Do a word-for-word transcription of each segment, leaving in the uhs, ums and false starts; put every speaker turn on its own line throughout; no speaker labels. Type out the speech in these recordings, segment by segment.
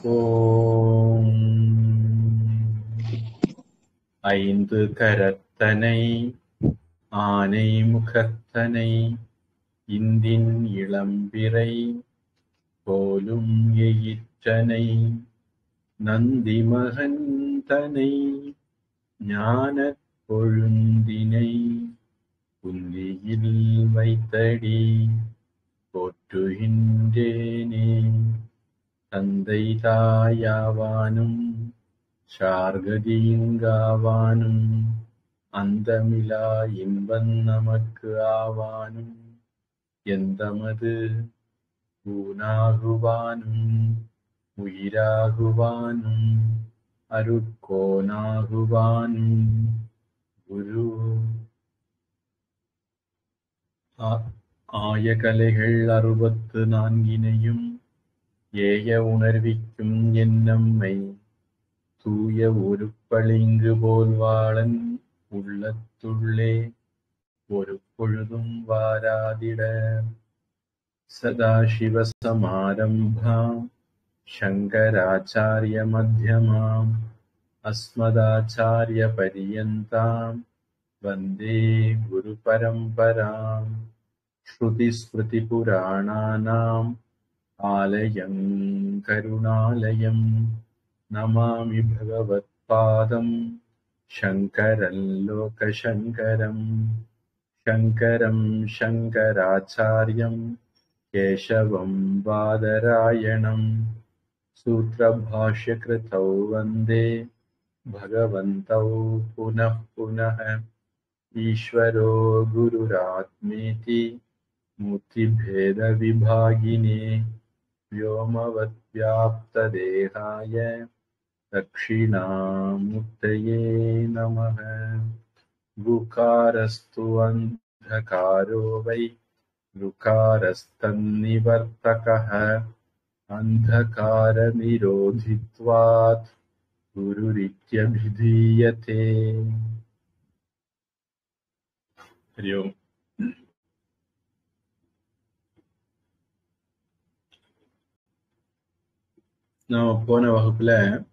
ஓம் ஐந்து கரத்தனை ஆனை முகத்தனை இந்தின் இளம்பிறை போலும் எயிற்றனை நந்தி மகந்தனை ஞானக் கொழுந்தினை புந்தியில் வைத்தடி போற்றுகின்றேனே. தந்தை தாயாவானும் சார்கதியுங்காவானும் அந்தமிலா இன்பம் நமக்கு ஆவானும் எந்தமது ஊனாகுவானும் உயிராகுவானும் அருட்கோனாகுவானும் குரு ஆயகலைகள் அறுபத்து நான்கினையும் ஏய உணர்விக்கும் என்னம்மை தூய உருப்பளிங்கு போல்வாளன் உள்ளத்துள்ளே ஒரு பொழுதும் வாராதிட. சதாசிவசமாரம்பாம் சங்கராச்சாரிய மத்யமாம் அஸ்மதாச்சாரிய பரியந்தாம் வந்தே குரு பரம்பராம். ஸ்ருதி ஸ்மிருதி புராணானாம் ஆலயம் கருணாலயம் நமாமி பகவத்பாதம் சங்கரன் லோகசங்கரம். சங்கரம் சங்கராச்சாரியம் கேசவம் பாதராயணம் சூத்ரபாஷ்யக்ருதௌ வந்தே பகவந்தௌ புனः புனः. ஈஸ்வரோ குருராத்மேதி மூர்த்திபேத விபாகினே व्योमवद्व्याप्तदेहाय दक्षिणामूर्तये नमः. गुकारस्तु अन्धकारो वै गुकारस्तन्निवर्तकः अन्धकारनिरोधित्वात् गुरुरित्यभिधीयते. हरि ओम्. நம்ம போன வகுப்புல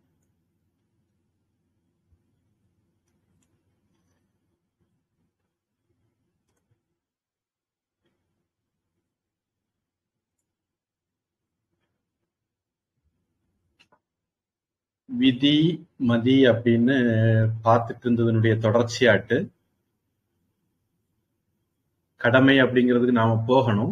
விதி மதி அப்படின்னு பார்த்துட்டு இருந்ததனுடைய தொடர்ச்சியாட்டு கடமை அப்படிங்கிறதுக்கு நாம போகணும்.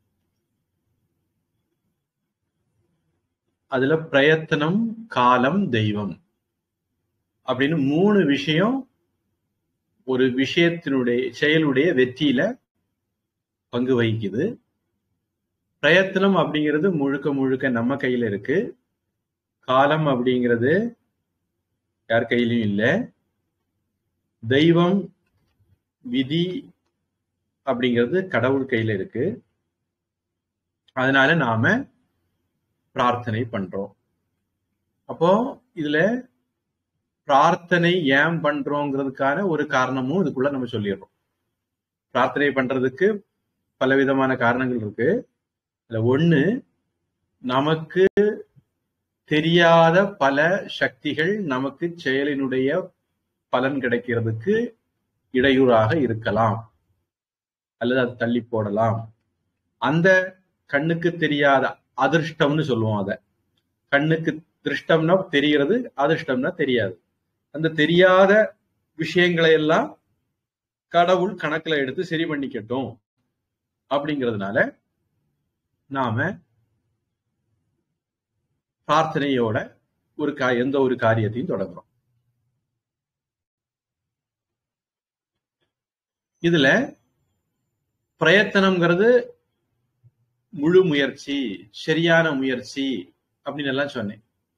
அதுல பிரயத்தனம், காலம், தெய்வம் அப்படின்னு மூணு விஷயம் ஒரு விஷயத்தினுடைய செயலுடைய வெற்றியில பங்கு வகிக்குது. பிரயத்தனம் அப்படிங்கிறது முழுக்க முழுக்க நம்ம கையில இருக்கு. காலம் அப்படிங்கிறது யார் கையிலையும் இல்லை. தெய்வம், விதி அப்படிங்கிறது கடவுள் கையில இருக்கு. அதனால நாம பிரார்த்தனை பண்றோம். அப்போ இதுல பிரார்த்தனை ஏன் பண்றோங்கிறதுக்கான ஒரு காரணமும் இதுக்குள்ள நம்ம சொல்லிடுறோம். பிரார்த்தனை பண்றதுக்கு பலவிதமான காரணங்கள் இருக்கு. அதுல ஒண்ணு, நமக்கு தெரியாத பல சக்திகள் நமக்கு செயலினுடைய பலன் கிடைக்கிறதுக்கு இடையூறாக இருக்கலாம், அல்லது அது தள்ளி போடலாம். அந்த கண்ணுக்கு தெரியாத அதிர்ஷ்டம்னு சொல்லுவோம். அத கண்ணுக்கு திருஷ்டம்னா தெரிகிறது, அதிர்ஷ்டம்னா தெரியாது. அந்த தெரியாத விஷயங்களை எல்லாம் கடவுள் கணக்குல எடுத்து சரி பண்ணிக்கட்டும் அப்படிங்கிறதுனால நாம பிரார்த்தனையோட ஒரு கா எந்த ஒரு காரியத்தையும் தொடங்குறோம். இதுல பிரயத்தனம்ங்கிறது முழு முயற்சி, சரியான முயற்சி அப்படின்னு எல்லாம் சொன்னேன்.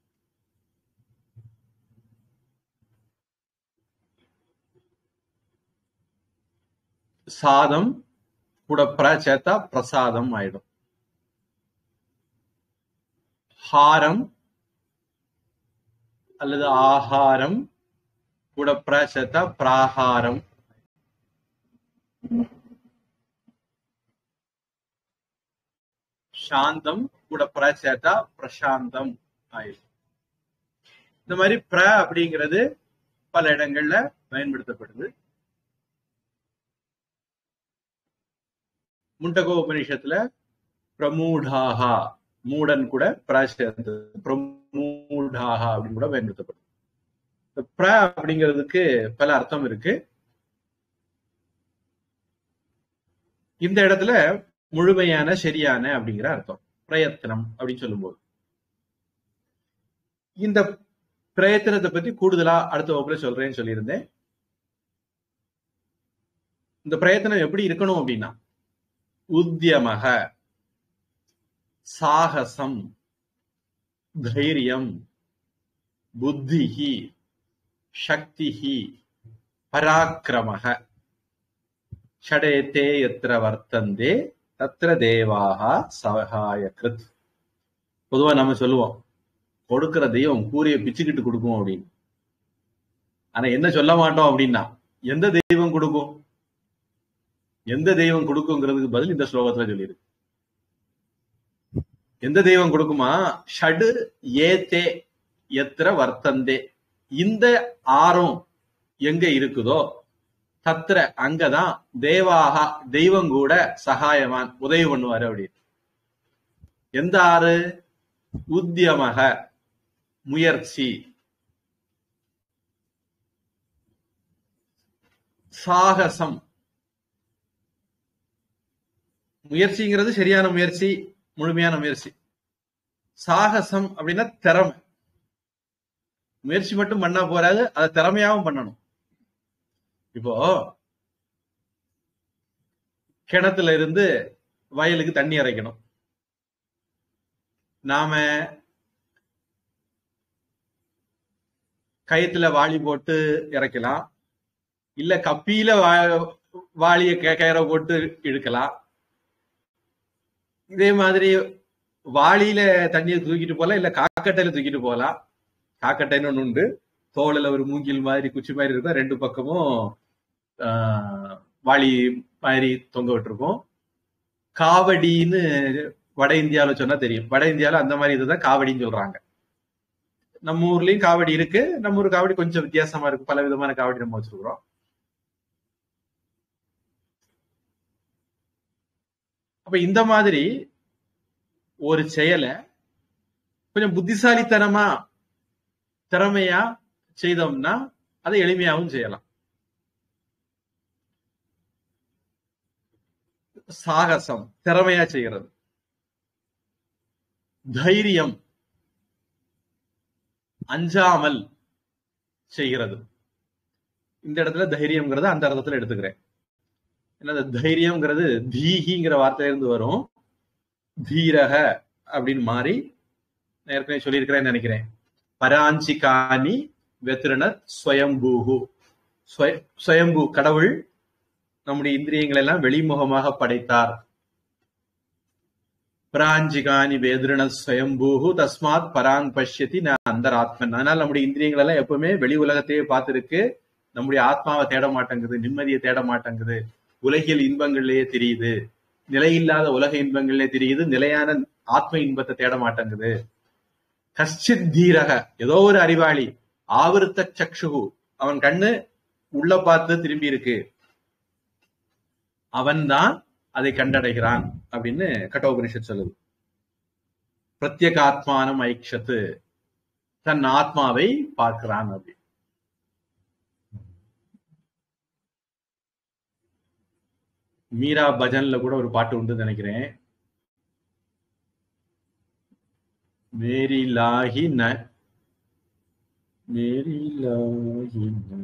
சாதம் கூட பிர சேர்த்தா பிரசாதம் ஆயிடும். ஹாரம் அல்லது ஆகாரம் கூட பிர சேர்த்தா பிராகாரம். சாந்தம் கூட பிர சேர்த்தா பிரசாந்தம் ஆயிடும். இந்த மாதிரி பிர அப்படிங்கிறது பல இடங்கள்ல பயன்படுத்தப்படுது. முண்டகோ உபநிஷத்துல பிரமூடாகா, மூடன் கூட பிர சேர்ந்தது, பிரமூடாகா அப்படின்னு கூட பயன்படுத்தப்படுது. பிர அப்படிங்கிறதுக்கு பல அர்த்தம் இருக்கு. இந்த இடத்துல முழுமையான சரியான அப்படிங்கிற அர்த்தம் பிரயத்தனம் அப்படின்னு சொல்லும்போது. இந்த பிரயத்தனத்தை பத்தி கூடுதலா அடுத்த வகுப்புல சொல்றேன்னு சொல்லியிருந்தேன். இந்த பிரயத்தனம் எப்படி இருக்கணும் அப்படின்னா, உத்தியமக, சாகசம், தைரியம், புத்திஹி, சக்திஹி, பராக்கிரமக, ஷடேதே யத்ர வர்த்தந்தே தத்ர தேவாக சகாயகிருத். பொதுவா நம்ம சொல்லுவோம், கொடுக்கிற தெய்வம் கூரையை பிச்சுக்கிட்டு கொடுக்கும் அப்படின்னு. ஆனா என்ன சொல்ல மாட்டோம் அப்படின்னா, எந்த தெய்வம் கொடுக்கும், எந்த தெய்வம் கொடுக்குங்கிறதுக்கு பதில் இந்த ஸ்லோகத்துல சொல்லியிருக்கு. எந்த தெய்வம் கொடுக்குமா? ஷடு ஏதே எத்திர வர்த்தந்தே, இந்த ஆறும் எங்க இருக்குதோ தத்திர அங்கதான் தேவாக, தெய்வம் கூட சகாயவான் உதவி பண்ணுவாரு அப்படின்னு. எந்த ஆறு? உத்தியமக, முயற்சி, சாகசம், முயற்சிங்கிறது சரியான முயற்சி, முழுமையான முயற்சி. சாகசம் அப்படின்னா திறமை. முயற்சி மட்டும் பண்ணா போறாது, அதை திறமையாவும் பண்ணணும். இப்போ கிணத்துல இருந்து வயலுக்கு தண்ணி இறைக்கணும். நாம கயத்துல வாளி போட்டு இறைக்கலாம், இல்ல கப்பியில வாளிய கயிறை போட்டு இழுக்கலாம். இதே மாதிரி வாளியில தண்ணியை தூக்கிட்டு போகலாம், இல்ல காக்கட்டையில தூக்கிட்டு போகலாம். காக்கட்டைன்னு ஒண்ணு உண்டு, தோளில ஒரு மூங்கில் மாதிரி குச்சி மாதிரி இருக்கும், ரெண்டு பக்கமும் ஆஹ் வாளி மாதிரி தொங்க விட்டுருக்கும். காவடின்னு வட இந்தியாவில சொன்னா தெரியும். வட இந்தியாவில அந்த மாதிரி இதுதான் காவடின்னு சொல்றாங்க. நம்ம ஊர்லயும் காவடி இருக்கு. நம்ம ஊர் காவடி கொஞ்சம் வித்தியாசமா இருக்கு, பல விதமான காவடி நம்ம வச்சிருக்கிறோம். அப்ப இந்த மாதிரி ஒரு செயலை கொஞ்சம் புத்திசாலித்தனமா திறமையா செய்தோம்னா அதை எளிமையாகவும் செய்யலாம். சாகசம் திறமையா செய்கிறது. தைரியம் அஞ்சாமல் செய்கிறது. இந்த இடத்துல தைரியம்ங்கிறது அந்த அர்த்தத்துல எடுத்துக்கிறேன். என்ன தைரியம்ங்கிறது தீஹிங்கிற வார்த்தையில இருந்து வரும். தீரக அப்படின்னு மாறி ஏற்கனவே சொல்லியிருக்கிறேன்னு நினைக்கிறேன். பராஞ்சிகானி வெத்ருணத் ஸ்வயம்பூஹு, ஸ்வயம்பு கடவுள் நம்முடைய இந்திரியங்களை எல்லாம் வெளிமுகமாக படைத்தார். பராஞ்சிகானி வேத்ருணத் ஸ்வயம்பூஹு தஸ்மாத் பராங் பஷ்யதி ந அந்தராத்மன். அதனால நம்முடைய இந்திரியங்கள் எல்லாம் எப்பவுமே வெளி உலகத்தையே பார்த்திருக்கு, நம்முடைய ஆத்மாவை தேட மாட்டேங்குது, நிம்மதியை தேட மாட்டேங்குது, உலகியல் இன்பங்கள்லயே தெரியுது, நிலையில்லாத உலக இன்பங்கள்லயே தெரியுது, நிலையான ஆத்ம இன்பத்தை தேட மாட்டேங்குது. கஷ்டித் தீரக, ஏதோ ஒரு அறிவாளி, ஆவருத்த சக்ஷுகு, அவன் கண்ணு உள்ள பார்த்து திரும்பி இருக்கு, அவன்தான் அதை கண்டடைகிறான் அப்படின்னு கட்டோபனிஷத் சொல்லுது. பிரத்யேக ஆத்மானம் ஐக்ஷத்து, தன் ஆத்மாவை பார்க்கிறான் அப்படி. மீரா பஜன்ல கூட ஒரு பாட்டு உண்டு நினைக்கிறேன். மேரி லாஹி ந மேரி லாஹி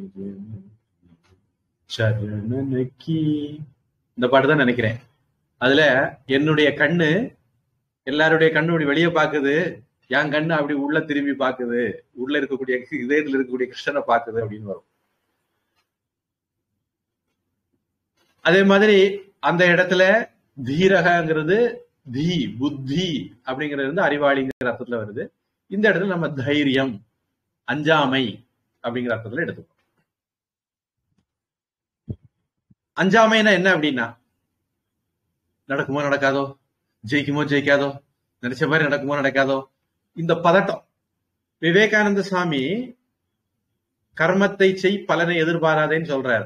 சரணனக்கி, இந்த பாட்டு தான் நினைக்கிறேன். அதுல என்னுடைய கண்ணு எல்லாருடைய கண்ணு அப்படி வெளியே பாக்குது, என் கண்ணு அப்படி உள்ள திரும்பி பாக்குது, உள்ள இருக்கக்கூடிய இதயத்துல இருக்கக்கூடிய கிருஷ்ணனை பாக்குது அப்படின்னு வரும். அதே மாதிரி அந்த இடத்துல தீரகங்கிறது தி புத்தி அப்படிங்கிறது வந்து அறிவாளிங்கிற அர்த்தத்துல வருது. இந்த இடத்துல நம்ம தைரியம் அஞ்சாமை அப்படிங்கிற அர்த்தத்துல எடுத்துக்கோம். அஞ்சாமைன்னா என்ன அப்படின்னா, நடக்குமோ நடக்காதோ, ஜெயிக்குமோ ஜெயிக்காதோ, நினைச்ச மாதிரி நடக்குமோ நடக்காதோ, இந்த பதட்டம், விவேகானந்த சுவாமி கர்மத்தை செய் பலனை எதிர்பாராதேன்னு சொல்றாரு.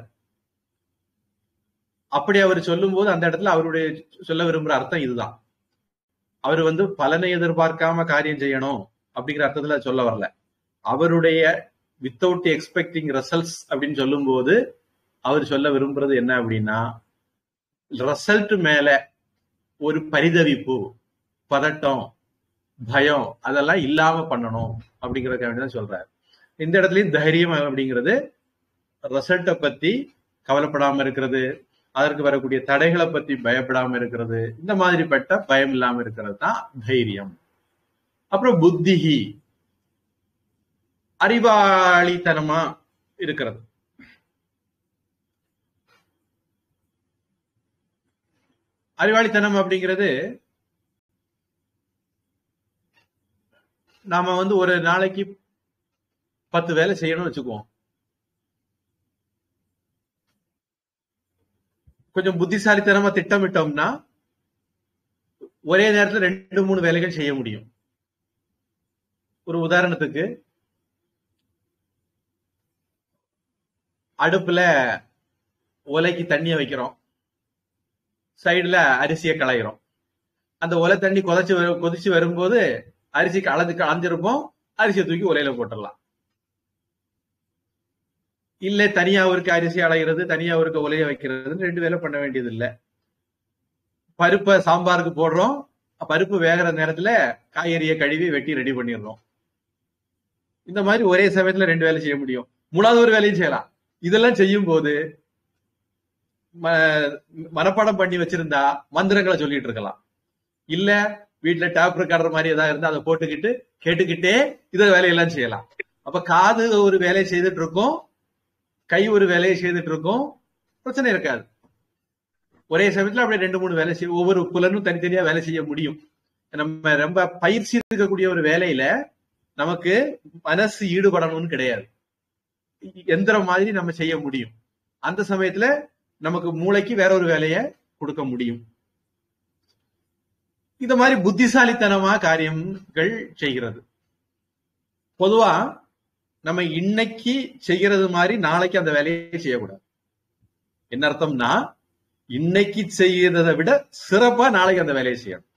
அப்படி அவர் சொல்லும் போது அந்த இடத்துல அவருடைய சொல்ல விரும்புற அர்த்தம் இதுதான். அவர் வந்து பலனை எதிர்பார்க்காம காரியம் செய்யணும் அப்படிங்கிற அர்த்தத்துல சொல்ல வரல. அவருடைய வித்தவுட் எக்ஸ்பெக்டிங் ரிசல்ட்ஸ் அப்படின்னு சொல்லும் போது அவர் சொல்ல விரும்புறது என்ன அப்படின்னா, ரிசல்ட் மேல ஒரு பரிதவிப்பு, பதட்டம், பயம் அதெல்லாம் இல்லாம பண்ணணும் அப்படிங்கறதுக்காக வேண்டிதான் சொல்றாரு. இந்த இடத்துலயும் தைரியம் அப்படிங்கிறது ரிசல்ட்டை பத்தி கவலைப்படாம இருக்கிறது, அதற்கு வரக்கூடிய தடைகளை பத்தி பயப்படாம இருக்கிறது, இந்த மாதிரிப்பட்ட பயம் இல்லாம இருக்கிறது தான் தைரியம். அப்புறம் புத்திஹி, அறிவாளித்தனமா இருக்கிறது. அறிவாளித்தனம் அப்படிங்கிறது நாம வந்து ஒரு நாளைக்கு பத்து வேலை செய்யணும்னு வச்சுக்குவோம். கொஞ்சம் புத்திசாலித்தனமா திட்டமிட்டோம்னா ஒரே நேரத்தில் ரெண்டு மூணு வேலைகள் செய்ய முடியும். ஒரு உதாரணத்துக்கு, அடுப்புல ஒலைக்கு தண்ணிய வைக்கிறோம், சைடுல அரிசியை களைகிறோம். அந்த ஒலை தண்ணி கொதிச்சு கொதிச்சு வரும்போது அரிசி கலந்து களைஞ்சிருப்போம், அரிசியை தூக்கி ஒலையில போட்டுடலாம். இல்ல தனியா ஒருக்கு அரிசி அலைகிறது, தனியா ஒருக்கு ஒலைய வைக்கிறதுன்னு ரெண்டு வேலை பண்ண வேண்டியது இல்ல. பருப்பை சாம்பாருக்கு போடுறோம், பருப்பு வேகிற நேரத்துல காய்கறியை கழுவி வெட்டி ரெடி பண்ணிடுறோம். இந்த மாதிரி ஒரே சமயத்துல ரெண்டு வேலை செய்ய முடியும். மூணாவது ஒரு வேலையும் செய்யலாம். இதெல்லாம் செய்யும் போது மனப்பாடம் பண்ணி வச்சிருந்தா மந்திரங்களை சொல்லிட்டு இருக்கலாம். இல்ல வீட்டுல டேப் ரெக்கார்டர் மாதிரி ஏதாவது இருந்தா அதை போட்டுக்கிட்டு கேட்டுக்கிட்டே இத வேலையெல்லாம் செய்யலாம். அப்ப காது ஒரு வேலையை செய்துட்டு இருக்கும், கை ஒரு வேலையை செய்துட்டு இருக்கும், பிரச்சனை இருக்காது. ஒரே சமயத்துல அப்படியே ரெண்டு மூணு வேலை செய்ய, ஒவ்வொரு புலனும் தனித்தனியா வேலை செய்ய முடியும். நம்ம ரொம்ப பயிற்சி இருக்கக்கூடிய ஒரு வேலையில நமக்கு மனசு ஈடுபடணும்னு கிடையாது, எந்திரம் மாதிரி நம்ம செய்ய முடியும். அந்த சமயத்துல நமக்கு மூளைக்கு வேற ஒரு வேலையை கொடுக்க முடியும். இந்த மாதிரி புத்திசாலித்தனமா காரியங்கள் செய்கிறது. பொதுவா நம்ம இன்னைக்கு செய்யறது மாதிரி நாளைக்கு அந்த வேலையை செய்யக்கூடாது. என்ன அர்த்தம்னா, இன்னைக்கு செய்யறதை விட சிறப்பா நாளைக்கு அந்த வேலையை செய்யணும்.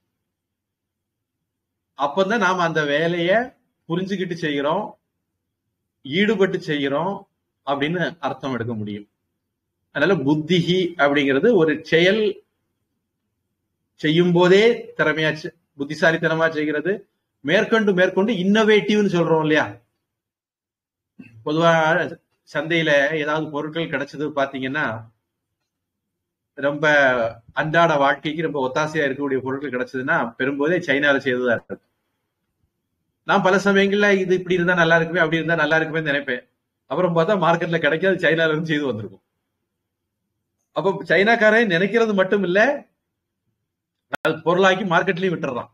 அப்பதான் நாம அந்த வேலைய புரிஞ்சுக்கிட்டு செய்கிறோம், ஈடுபட்டு செய்கிறோம் அப்படின்னு அர்த்தம் எடுக்க முடியும். அதனால புத்திஹி அப்படிங்கிறது ஒரு செயல் செய்யும் போதே திறமையா புத்திசாலித்தனமா செய்கிறது. மேற்கொண்டு மேற்கொண்டு இன்னோவேட்டிவ்னு சொல்றோம் இல்லையா. பொதுவா சந்தையில ஏதாவது பொருட்கள் கிடைச்சது பாத்தீங்கன்னா, ரொம்ப அன்றாட வாழ்க்கைக்கு ரொம்ப ஒத்தாசையா இருக்கக்கூடிய பொருட்கள் கிடைச்சதுன்னா பெரும்போதே சைனால செய்ததா இருக்கு. நான் பல சமயங்கள்ல இது இப்படி இருந்தா நல்லா இருக்குமே, அப்படி இருந்தா நல்லா இருக்குமே நினைப்பேன். அப்புறம் பார்த்தா மார்க்கெட்ல கிடைக்காது, சைனால இருந்து செய்து வந்திருக்கும். அப்ப சைனாக்காரன் நினைக்கிறது மட்டும் இல்ல, அது பொருளாக்கி மார்க்கெட்லயும் விட்டுறான்.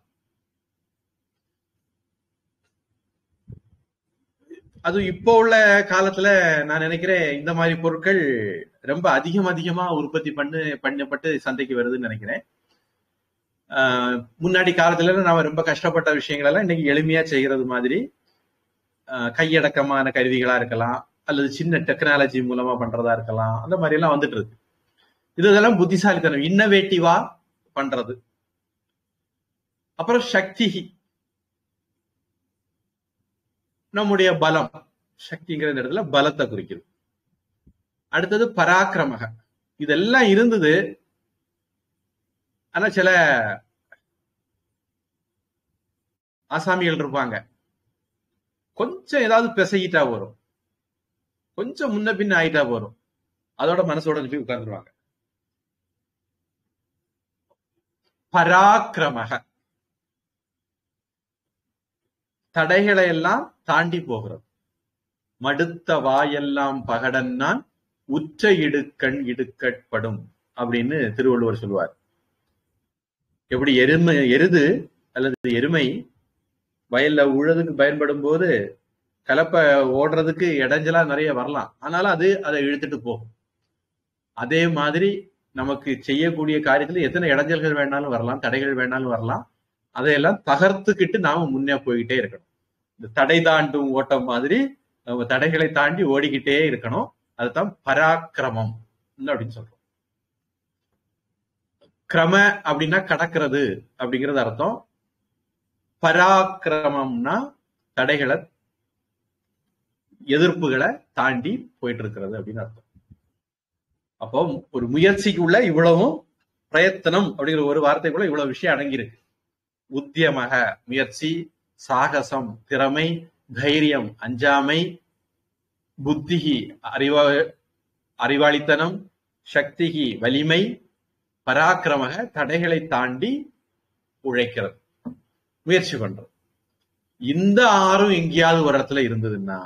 அது இப்போ உள்ள காலத்துல நான் நினைக்கிறேன் இந்த மாதிரி பொருட்கள் ரொம்ப அதிகம் அதிகமா உற்பத்தி பண்ணு பண்ணப்பட்டு சந்தைக்கு வருதுன்னு நினைக்கிறேன். ஆஹ் முன்னாடி காலத்துல நாம ரொம்ப கஷ்டப்பட்ட விஷயங்கள் எல்லாம் இன்னைக்கு எளிமையா செய்யறது மாதிரி கையடக்கமான கருவிகளா இருக்கலாம், அல்லது சின்ன டெக்னாலஜி மூலமா பண்றதா இருக்கலாம். அந்த மாதிரி எல்லாம் வந்துட்டு இருக்கு. இதெல்லாம் புத்திசாலித்தனம், இன்னோவேட்டிவா பண்றது. அப்புறம் சக்தி, நம்முடைய பலம், சக்திங்கிற இடத்துல பலத்தை குறிக்குது. அடுத்தது பராக்கிரமக, இதெல்லாம் இருந்தது. ஆனா சில ஆசாமிகள் இருப்பாங்க, கொஞ்சம் ஏதாவது பிசையிட்டா வரும், கொஞ்சம் முன்ன பின்ன ஆயிட்டா வரும், அதோட மனசோட போய் உட்கார்ந்துருவாங்க. பராக்கிரமக, தடைகளை எல்லாம் தாண்டி போகிறது. மடுத்த வாயெல்லாம் பகடன்னான் உற்ற இடுக்கண் இடுக்கட்படும் அப்படின்னு திருவள்ளுவர் சொல்லுவார். எப்படி எருமை எருது அல்லது எருமை வயல்ல உழுதுக்கு பயன்படும் போது கலப்பை ஓடுறதுக்கு இடைஞ்சலா நிறைய வரலாம், ஆனாலும் அது அதை இழுத்துட்டு போகும். அதே மாதிரி நமக்கு செய்யக்கூடிய காரியத்துல எத்தனை இடைஞ்சல்கள் வேணாலும் வரலாம், தடைகள் வேணாலும் வரலாம், அதையெல்லாம் தகர்த்துக்கிட்டு நாம முன்னே போய்கிட்டே இருக்கணும். இந்த தடை தாண்டும் ஓட்டம் மாதிரி நம்ம தடைகளை தாண்டி ஓடிக்கிட்டே இருக்கணும். அதுதான் பராக்கிரமம் அப்படின்னு சொல்றோம். கிரம அப்படின்னா கடக்கிறது அப்படிங்கிறது அர்த்தம். பராக்கிரமம்னா தடைகளை எதிர்ப்புகளை தாண்டி போயிட்டு இருக்கிறது அப்படின்னு அர்த்தம். அப்போ ஒரு முயற்சிக்குள்ள இவ்வளவும் பிரயத்தனம் அப்படிங்கிற ஒரு வார்த்தைக்குள்ள இவ்வளவு விஷயம் அடங்கியிருக்கு. உத்தியமக முயற்சி, சாகசம் திறமை, தைரியம் அஞ்சாமை, புத்திகி அறிவா அறிவாளித்தனம், சக்திகி வலிமை, பராக்கிரமக தடைகளை தாண்டி உழைக்கிறது, முயற்சி பண்றது. இந்த ஆறும் எங்கேயாவது ஒரு இடத்துல இருந்ததுன்னா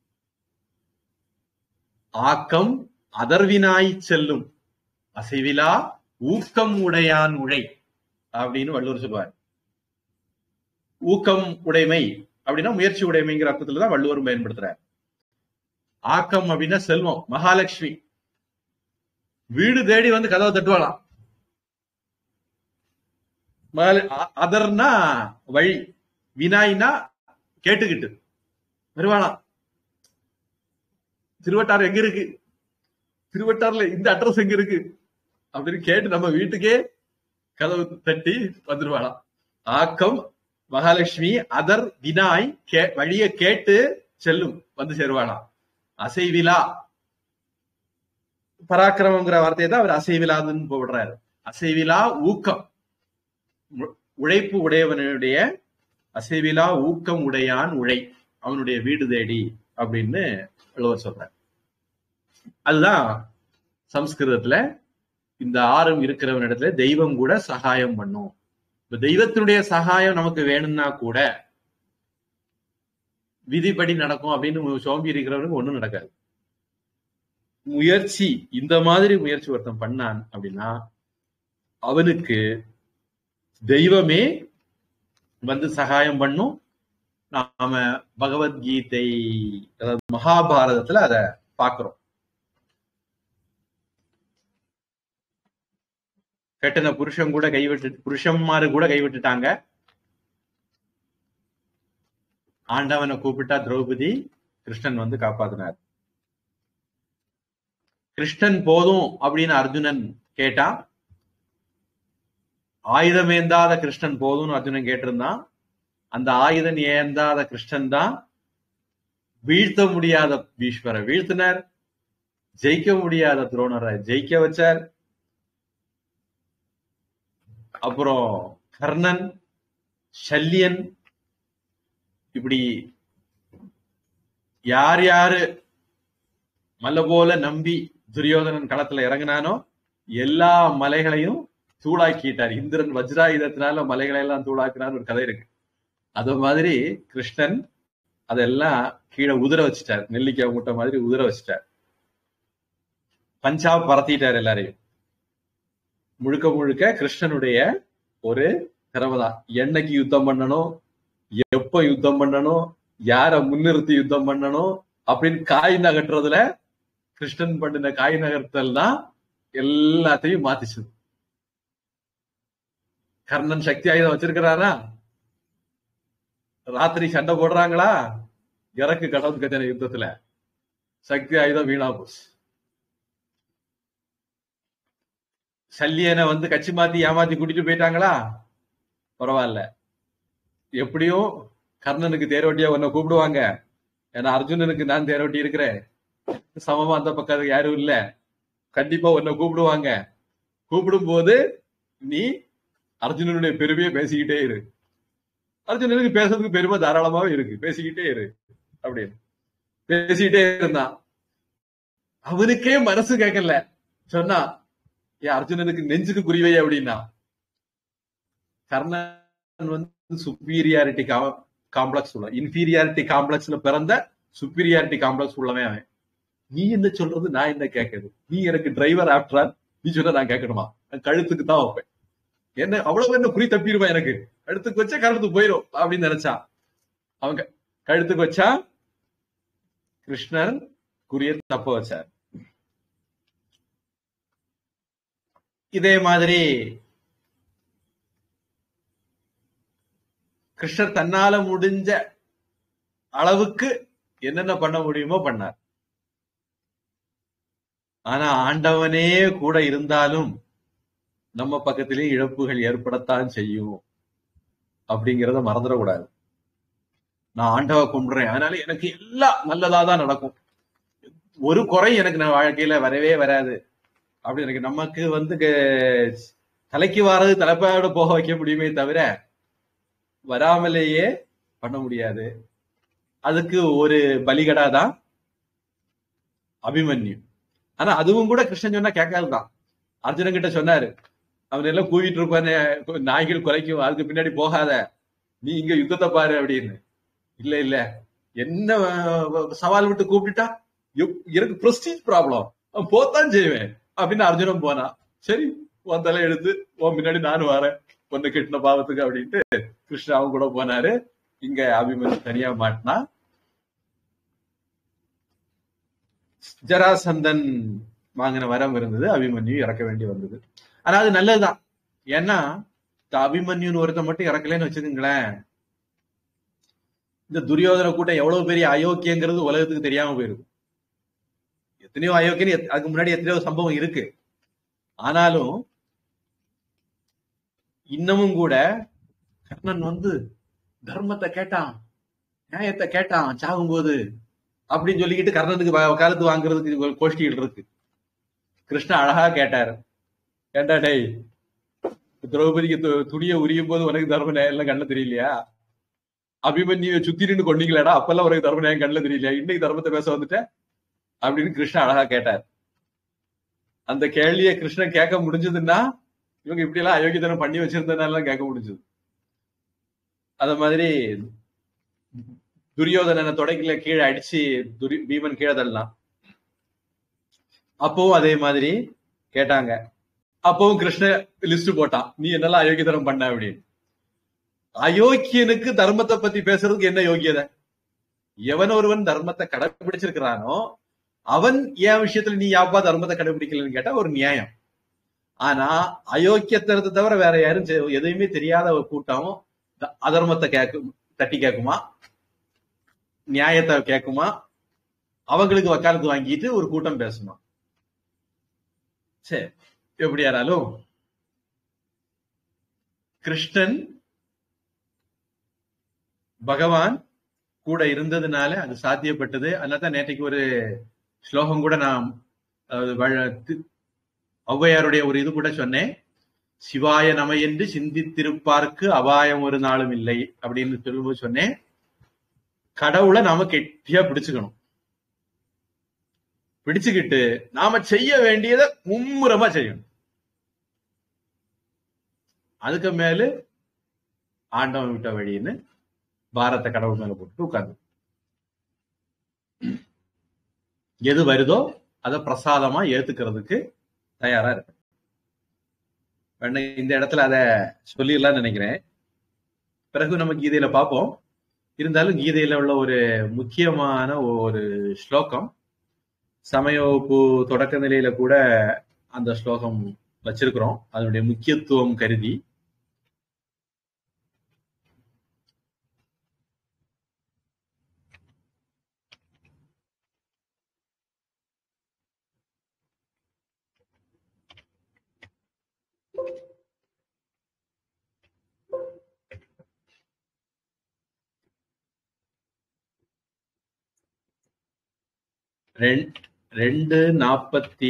ஆக்கம் அதர்வினாய் செல்லும், அசைவிலா ஊக்கம் உடையான் உழை அப்படின்னு வள்ளுவர் சொல்லுவார். ஊக்கம் உடைமை அப்படின்னா முயற்சி உடைமைங்கிற அர்த்தத்துலதான் வள்ளுவரும் பயன்படுத்துறார். ஆக்கம் அப்படின்னா செல்வம். மகாலட்சுமி வீடு தேடி வந்து கதவை தட்டுவாளாம். அதர்னா வழி, வினாய்னா கேட்டுக்கிட்டு வருவாளாம். திருவட்டாறு எங்க இருக்கு, திருவட்டாறுல இந்த அட்ரஸ் எங்க இருக்கு அப்படின்னு கேட்டு நம்ம வீட்டுக்கே கதவு தட்டி வந்துருவாளாம். ஆக்கம் மகாலட்சுமி, அதர் வினாய் கே வழிய கேட்டு செல்லும், வந்து சேருவாளாம். அசைவிலா பராக்கிரமங்கிற வார்த்தையை தான் அவர் அசைவிலாதுன்னு போடுறாரு. அசைவிலா ஊக்கம், உழைப்பு உடையவனுடைய அசைவிலா ஊக்கம் உடையான் உழை, அவனுடைய வீடு தேடி அப்படின்னு வள்ளுவர் சொல்றார். அதுதான் சம்ஸ்கிருதத்துல இந்த ஆறும் இருக்கிறவனிடத்துல தெய்வம் கூட சகாயம் பண்ணும். இப்ப தெய்வத்தினுடைய சகாயம் நமக்கு வேணும்னா கூட விதிப்படி நடக்கும் அப்படின்னு சோம்பி இருக்கிறவனுக்கு ஒண்ணும் நடக்காது. முயற்சி, இந்த மாதிரி முயற்சி ஒருத்தன் பண்ணான் அப்படின்னா அவனுக்கு தெய்வமே வந்து சகாயம் பண்ணும். நாம பகவத்கீதை அதாவது மகாபாரதத்துல அத பாக்குறோம். கெட்டன புருஷன் கூட கைவிட்டு புருஷன்மாரு கூட கைவிட்டுட்டாங்க. ஆண்டவனை கூப்பிட்டா திரௌபதி கிருஷ்ணன் வந்து காப்பாத்தினார். கிருஷ்ணன் போதும் அப்படின்னு அர்ஜுனன் கேட்டான். ஆயுதம் ஏந்தாத கிருஷ்ணன் போதும்னு அர்ஜுனன் கேட்டிருந்தான். அந்த ஆயுதம் ஏந்தாத கிருஷ்ணன் தான் வீழ்த்த முடியாத பீஷ்மரை வீழ்த்தினார், ஜெயிக்க முடியாத துரோணரை ஜெயிக்க வச்சார். அப்புறம் கர்ணன், சல்லியன், இப்படி யார் யாரு மலை போல நம்பி துரியோதனன் களத்துல இறங்கினானோ எல்லா மலைகளையும் தூளாக்கிட்டார். இந்திரன் வஜ்ராயுதத்தினால மலைகளை எல்லாம் தூளாக்குறான்னு ஒரு கதை இருக்கு. அது மாதிரி கிருஷ்ணன் அதெல்லாம் கீழே உதிர வச்சுட்டார், நெல்லிக்காய் மூட்டை மாதிரி உதிர வச்சுட்டார். பஞ்சா பரத்திட்டார் எல்லாரையும். முழுக்க முழுக்க கிருஷ்ணனுடைய ஒரு திறமைதான். என்னைக்கு யுத்தம் பண்ணணும், எப்ப யுத்தம் பண்ணணும், யார முன்னிறுத்தி யுத்தம் பண்ணணும் அப்படின்னு காய் நகட்டுறதுல கிருஷ்ணன் பண்ணின காய் நகர்த்தல் தான் எல்லாத்தையும் மாத்திச்சு. கர்ணன் சக்தி ஆயுதம் வச்சிருக்கிறாரா, ராத்திரி சண்டை போடுறாங்களா, இறக்கு கடவுள் கத்தின யுத்தத்துல சக்தி ஆயுதம் வீணா போச்சு. சல்லியனை வந்து கட்சி மாத்தி ஏமாத்தி கூட்டிட்டு போயிட்டாங்களா, பரவாயில்ல, எப்படியும் கர்ணனுக்கு தேரோட்டியா உன்னை கூப்பிடுவாங்க. ஏன்னா அர்ஜுனனுக்கு நான் தேரோட்டி இருக்கிறேன், சமமா அந்த பக்கம் யாரும் இல்ல, கண்டிப்பா உன்னை கூப்பிடுவாங்க. கூப்பிடும் போது நீ அர்ஜுனனுடைய பெருமையை பேசிக்கிட்டே இரு. அர்ஜுனனுக்கு பேசுறதுக்கு பெருமை தாராளமாவே இருக்கு, பேசிக்கிட்டே இரு அப்படின்னு பேசிக்கிட்டே இருந்தான். அவனுக்கே மனசு கேட்கல, சொன்னா ஏன் அர்ஜுனனுக்கு நெஞ்சுக்கு குறிவை அப்படின்னா. கர்ணன் வந்து சுப்பீரியாரிட்டி காம்ப்ளெக்ஸ் உள்ள, இன்ஃபீரியாரிட்டி காம்ப்ளெக்ஸ்ல பிறந்த சுப்பீரியாரிட்டி காம்ப்ளெக்ஸ் உள்ளவன் அவன். நீ என்ன சொல்றது, நான் என்ன கேட்கறது, நீ எனக்கு டிரைவர் ஆஃப்டர் ஆல், நீ சொன்ன நான் கேட்கணுமா, நான் கழுத்துக்கு தான் வைப்பேன், என்ன அவ்வளவு என்ன குறி தப்பிடுவேன், எனக்கு கழுத்துக்கு வச்சா கழுத்துக்கு போயிடும் அப்படின்னு நினைச்சான். அவங்க கழுத்துக்கு வச்சா கிருஷ்ணன் குறிய தப்ப வச்சார். இதே மாதிரி கிருஷ்ணர் தன்னால முடிஞ்ச அளவுக்கு என்னென்ன பண்ண முடியுமோ பண்ணார். ஆனா ஆண்டவனே கூட இருந்தாலும் நம்ம பக்கத்திலேயே இழப்புகள் ஏற்படத்தான் செய்யும் அப்படிங்கிறத மறந்துடக்கூடாது. நான் ஆண்டவ கும்பிடுறேன், அதனால எனக்கு எல்லாம் நல்லதாதான் நடக்கும், ஒரு குறை எனக்கு நான் வாழ்க்கையில வரவே வராது அப்படி எனக்கு நமக்கு வந்து தலைக்கு வாரது தலைப்பாயோட போக வைக்க முடியுமே தவிர வராமலேயே பண்ண முடியாது. அதுக்கு ஒரு பலிகடாதான் அபிமன்யு. ஆனா அதுவும் கூட கிருஷ்ணன் சொன்னா கேட்காதுதான். அர்ஜுனன் கிட்ட சொன்னாரு, அவன் எல்லாம் கூவிட்டு இருப்பானே நாய்கள் குலைக்கும், அதுக்கு பின்னாடி போகாத, நீ இங்க யுத்தத்தை பாரு அப்படின்னு. இல்ல இல்ல, என்ன சவால் விட்டு கூப்பிட்டுட்டா எனக்கு பிரஸ்டீஜ் ப்ராப்ளம், அவன் போத்தான் செய்வேன் அப்படின்னு அர்ஜுனன் போனா, சரி உன் தலை எடுத்து உன் முன்னாடி நானும் வரேன் பொண்ணு கிட்டின பாவத்துக்கு அப்படின்ட்டு கிருஷ்ணாவும் கூட போனாரு. இங்க அபிமன்யு தனியா மாட்டினா. ஜராசந்தன் வாங்கின வரம் இருந்தது, அபிமன்யு இறக்க வேண்டி வந்தது. ஆனா அது நல்லதுதான். ஏன்னா அபிமன்யுன்னு ஒருத்த மட்டும் இறக்கலன்னு வச்சுக்கோங்களேன், இந்த துரியோதன கூட்டம் எவ்வளவு பெரிய அயோக்கியங்கிறது உலகத்துக்கு தெரியாம போயிருக்கும். எத்தனையோ அயோக்கியம் அதுக்கு முன்னாடி எத்தனையோ சம்பவம் இருக்கு. ஆனாலும் இன்னமும் கூட கர்ணன் வந்து தர்மத்தை கேட்டான், நியாயத்தை கேட்டான் சாகும் போது அப்படின்னு சொல்லிக்கிட்டு கர்ணனுக்கு காலத்து வாங்குறதுக்கு கோஷ்டிகள் இருக்கு. கிருஷ்ணா அழகா கேட்டாரு, கேட்டா டேய் திரௌபதிக்கு துணிய உரியும் போது உனக்கு தர்ம நியாயம் எல்லாம் கண்ணுல தெரியலையா? அபிமன்யுவை சுத்தி நின்று கொண்டீங்களாடா, அப்பெல்லாம் உனக்கு தர்ம நியாயம் கண்ணுல தெரியலையா? இன்னைக்கு தர்மத்தை பேச வந்துட்ட அப்படின்னு கிருஷ்ணா அழகா கேட்டார். அந்த கேள்வியை கிருஷ்ணன் கேட்க முடிஞ்சதுன்னா இவங்க இப்படி எல்லாம் அயோக்கியத்தனம் பண்ணி வச்சிருந்ததுனால கேட்க முடிஞ்சது. அத மாதிரி துரியோதனனை தொடக்கில கீழே அடிச்சு துரி பீமன் கீழே தள்ளலாம். அப்பவும் அதே மாதிரி கேட்டாங்க. அப்பவும் கிருஷ்ண லிஸ்ட் போட்டான், நீ என்னெல்லாம் அயோக்கியத்தனம் பண்ண அப்படின்னு. அயோக்கியனுக்கு தர்மத்தை பத்தி பேசுறதுக்கு என்ன யோகியதை? எவன் ஒருவன் தர்மத்தை கடைபிடிச்சிருக்கிறானோ அவன் ஏன் விஷயத்துல நீ யாப்பா தர்மத்தை கடைபிடிக்கலன்னு கேட்டா ஒரு நியாயம். ஆனா அயோக்கியத்தனத்தை தவிர வேற யாரும் எதையுமே தெரியாத ஒரு கூட்டம் அதர்மத்தை கேட்கும் தட்டி கேட்குமா, நியாயத்தை கேட்குமா, அவங்களுக்கு வக்காலத்து வாங்கிட்டு ஒரு கூட்டம் பேசுமா? சரி, எப்படி யாராலும் கிருஷ்ணன் பகவான் கூட இருந்ததுனால அது சாத்தியப்பட்டது. அதனால்தான் நேற்றைக்கு ஒரு ஸ்லோகம் கூட நான் ஔவையாருடைய ஒரு இது கூட சொன்னேன், சிவாய நம என்று சிந்தித்திருப்பார்க்கு அபாயம் ஒரு நாளும் இல்லை அப்படின்னு சொல்லும்போது சொன்னேன், கடவுளை நாம கெட்டியா பிடிச்சுக்கணும். பிடிச்சுக்கிட்டு நாம செய்ய வேண்டியதை மும்முரமா செய்யணும். அதுக்கு மேல ஆண்டவன் விட்ட வழின்னு பாரத்தை கடவுள் மேல போட்டு உட்கார்ந்து எது வருதோ அதை பிரசாதமா ஏத்துக்கிறதுக்கு தயாரா இருக்கு. இந்த இடத்துல அதை சொல்லிடலாம்னு நினைக்கிறேன். பிறகு நம்ம கீதையில பார்ப்போம். இருந்தாலும் கீதையில உள்ள ஒரு முக்கியமான ஒரு ஸ்லோகம், சமய வகுப்பு தொடக்க நிலையில கூட அந்த ஸ்லோகம் வச்சிருக்கிறோம், அதனுடைய முக்கியத்துவம் கருதி. ரெண்டு நாற்பத்தி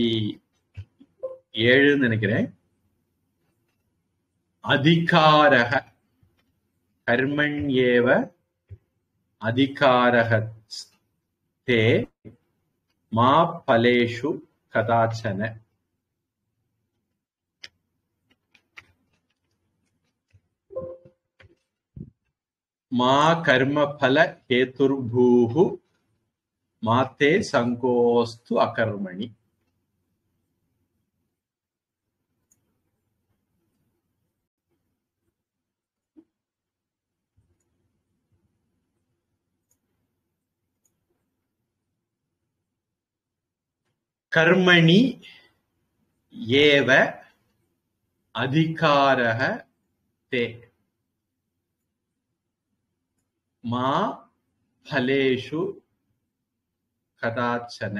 ஏழுன்னு நினைக்கிறேன். அதிகாரக கர்மண்யேவ அதிகாரகஸ்தே மா பலேஷு கதாச்சன. மா கர்ம பல ஹேதுர்பூஹு மாத்தே சங்கோஸ்து அகர்மணி. கர்மணி ஏவ அதிகாரக தே மா பலேஷு கதாச்சன.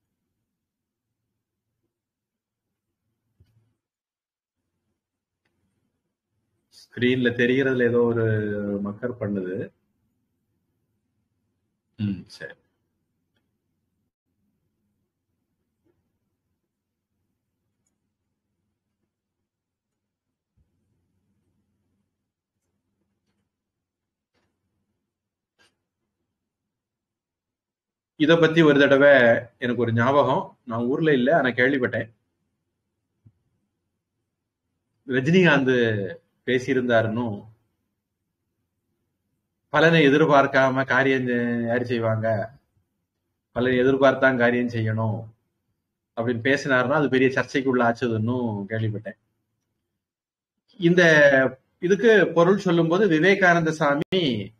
ஸ்கிரீன்ல தெரிகிறதுல ஏதோ ஒரு மக்கர் பண்ணுது. ம் சரி. இத பத்தி ஒரு தடவை எனக்கு ஒரு ஞாபகம். நான் ஊர்ல இல்ல, ஆனா கேள்விப்பட்டேன். ரஜினிகாந்த் பேசியிருந்தாருன்னு, பலனை எதிர்பார்க்காம காரியம் யாரு செய்வாங்க, பலனை எதிர்பார்த்தான் காரியம் செய்யணும் அப்படின்னு பேசினாருன்னா அது பெரிய சர்ச்சைக்குள்ள ஆச்சதுன்னு கேள்விப்பட்டேன். இந்த இதுக்கு பொருள் சொல்லும் போது Vivekananda Swami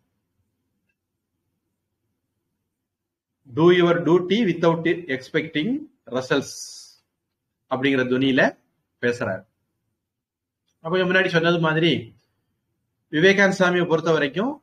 do your duty without expecting results அப்படிங்கிற துணியில பேசுறாரு. கொஞ்சம் முன்னாடி சொன்னது மாதிரி விவேகானந்த சாமியை பொறுத்த வரைக்கும்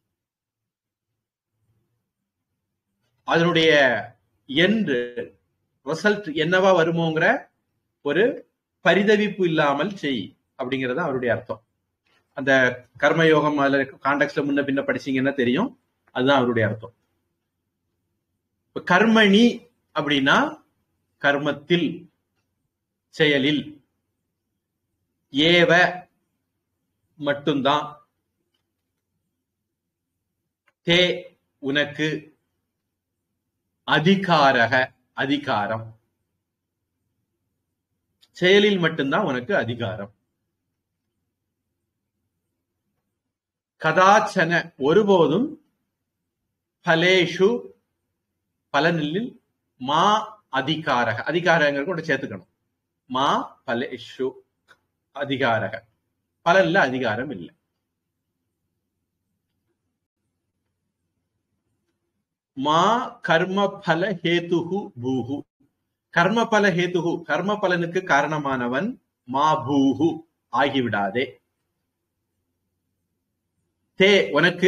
அதனுடைய எண்டு ரிசல்ட் என்னவா வருமோங்கிற ஒரு பரிதவிப்பு இல்லாமல் செய் அப்படிங்கிறது அவருடைய அர்த்தம். அந்த கர்மயோகம் அதுல கான்டெக்ட்ல முன்ன பின்ன படிச்சீங்கன்னா தெரியும், அதுதான் அவருடைய அர்த்தம். கர்மணி அப்படின்னா கர்மத்தில், செயலில், ஏவ மட்டும்தான், தே உனக்கு, அதிகாரக அதிகாரம், செயலில் மட்டும்தான் உனக்கு அதிகாரம். கதாச்சன ஒருபோதும், பலேஷு பலனில், மா அதிகாரக அதிகாரங்கள் கூட சேர்த்துக்கணும். மா பலேஷு அதிகாரக பலன்ல அதிகாரம் இல்லை. மா கர்ம பல ஹேதுகு பூஹு, கர்ம பல ஹேதுகு கர்ம பலனுக்கு காரணமானவன், மா பூஹு ஆகிவிடாதே. தே உனக்கு,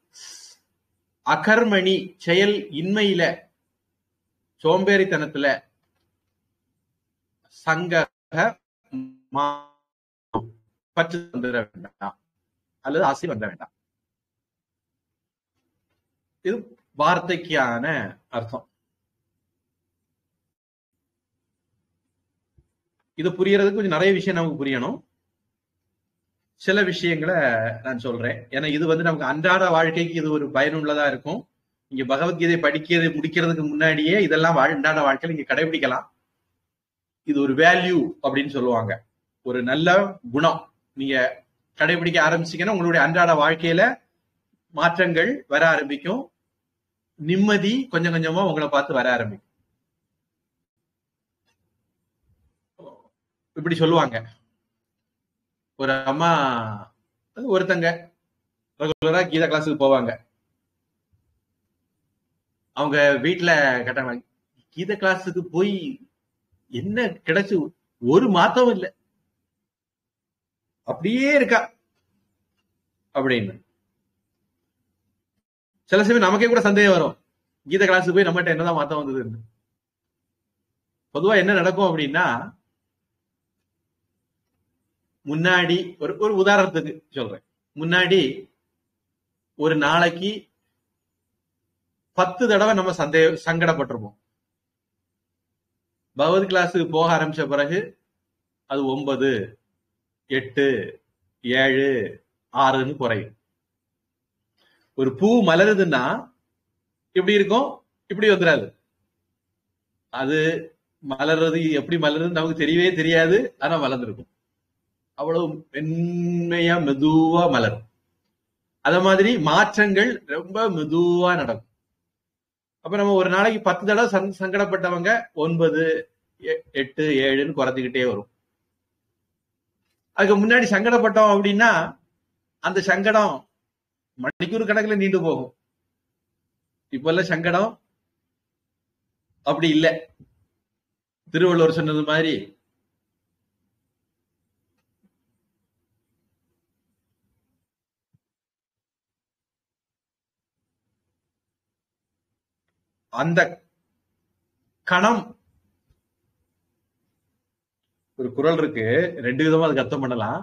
அகர்மணி செயல் இன்மையில சோம்பேறித்தனத்துல, சங்கக பற்று வந்துட வேண்டாம் அல்லது ஆசை வந்த வேண்டாம். இது வார்த்தைக்கான அர்த்தம். இது புரியறதுக்கு கொஞ்சம் நிறைய விஷயம் நமக்கு புரியணும். சில விஷயங்களை நான் சொல்றேன், ஏன்னா இது வந்து நமக்கு அன்றாட வாழ்க்கைக்கு இது ஒரு பயனுள்ளதா இருக்கும். நீங்க பகவத்கீதை படிக்கிறது முடிக்கிறதுக்கு முன்னாடியே இதெல்லாம் அன்றாட வாழ்க்கையில நீங்க கடைபிடிக்கலாம். இது ஒரு வேல்யூ அப்படின்னு சொல்லுவாங்க, ஒரு நல்ல குணம். நீங்க கடைபிடிக்க ஆரம்பிச்சீங்கன்னா உங்களுடைய அன்றாட வாழ்க்கையில மாற்றங்கள் வர ஆரம்பிக்கும். நிம்மதி கொஞ்சம் கொஞ்சமா உங்களை பார்த்து வர ஆரம்பிக்கும். இப்படி சொல்லுவாங்க, ஒரு அம்மா ஒருத்தங்க ரெகுலரா கீதா கிளாஸுக்கு போவாங்க. அவங்க வீட்டுல கேட்டாங்க, கீதா கிளாஸுக்கு போய் என்ன கிடைச்சு, ஒரு மாத்தம் இல்லை, அப்படியே இருக்கா அப்படின்னு. சில சமயம் நமக்கே கூட சந்தேகம் வரும், கீதா கிளாஸுக்கு போய் நம்மகிட்ட என்னதான் மாத்தம் வந்ததுன்னு. பொதுவா என்ன நடக்கும் அப்படின்னா, முன்னாடி ஒரு ஒரு உதாரணத்துக்கு சொல்றேன், முன்னாடி ஒரு நாளைக்கு பத்து தடவை நம்ம சந்தேக சங்கடப்பட்டிருப்போம். பகவத் கிளாஸுக்கு போக ஆரம்பிச்ச பிறகு அது ஒன்பது, எட்டு, ஏழு, ஆறுன்னு குறையும். ஒரு பூ மலருதுன்னா இப்படி இருக்கும், இப்படி வந்துடாது. அது மலர்றது எப்படி மலருதுன்னு நமக்கு தெரியவே தெரியாது, ஆனா மலர்ந்துருக்கும். அவ்வளவு மென்மையா மெதுவா மலரும். அத மாதிரி மாற்றங்கள் ரொம்ப மெதுவா நடக்கும். அப்ப நம்ம ஒரு நாளைக்கு பத்து தடவை சங்கடப்பட்டவங்க ஒன்பது, எட்டு, ஏழுன்னு குறைஞ்சிக்கிட்டே வரும். அதுக்கு முன்னாடி சங்கடப்பட்டோம் அப்படின்னா அந்த சங்கடம் மணிக்கூர் கணக்குல நீண்டு போகும். இப்ப எல்லாம் சங்கடம் அப்படி இல்லை. திருவள்ளுவர் சொன்னது மாதிரி அந்த கணம், ஒரு குறள் இருக்கு, ரெண்டு விதமா அதுக்கு அர்த்தம் பண்ணலாம்.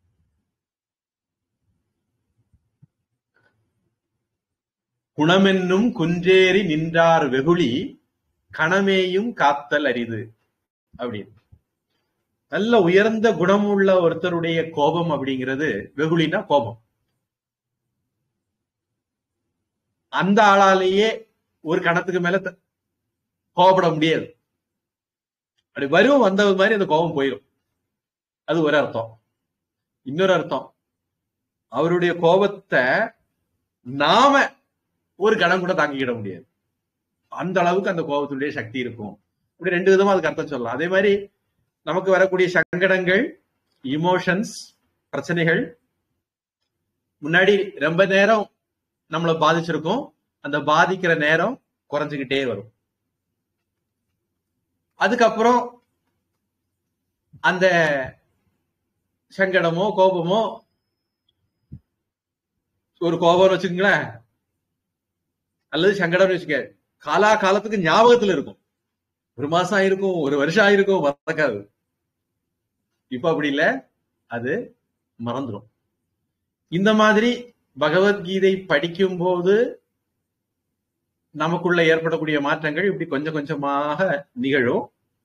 குணமென்னும் குன்றேறி நின்றார் வெகுளி கணமேயும் காத்தல் அரிது அப்படின்னு. நல்ல உயர்ந்த குணம் உள்ள ஒருத்தருடைய கோபம் அப்படிங்கிறது, வெகுளினா கோபம், அந்த ஆளாலேயே ஒரு கணத்துக்கு மேல கோபப்பட முடியாது. அப்படி வரும் வந்த மாதிரி அந்த கோபம் போயிடும். அது ஒரு அர்த்தம். இன்னொரு அர்த்தம், அவருடைய கோபத்தை நாம ஒரு கணம் கூட தாங்கிக்கிட முடியாது, அந்த அளவுக்கு அந்த கோபத்துடைய சக்தி இருக்கும். இப்படி ரெண்டு விதமா அதுக்கு அர்த்தம் சொல்லலாம். அதே மாதிரி நமக்கு வரக்கூடிய சங்கடங்கள், இமோஷன்ஸ், பிரச்சனைகள் முன்னாடி ரொம்ப நேரம் நம்மளை பாதிச்சிருக்கும், அந்த பாதிக்கிற நேரம் குறைஞ்சுக்கிட்டே வரும். அதுக்கப்புறம் அந்த சங்கடமோ கோபமோ, ஒரு கோபம் வச்சுக்கோங்களேன் அல்லது சங்கடம் வச்சுக்க, காலா காலத்துக்கு ஞாபகத்துல இருக்கும். ஒரு மாசம் ஆயிருக்கும், ஒரு வருஷம் ஆயிருக்கும், மறக்காது. இப்ப அப்படி இல்ல, அது மறந்துடும். இந்த மாதிரி பகவத்கீதை படிக்கும் போது நமக்குள்ள ஏற்படக்கூடிய மாற்றங்கள் இப்படி கொஞ்சம் கொஞ்சமாக நிகழும்.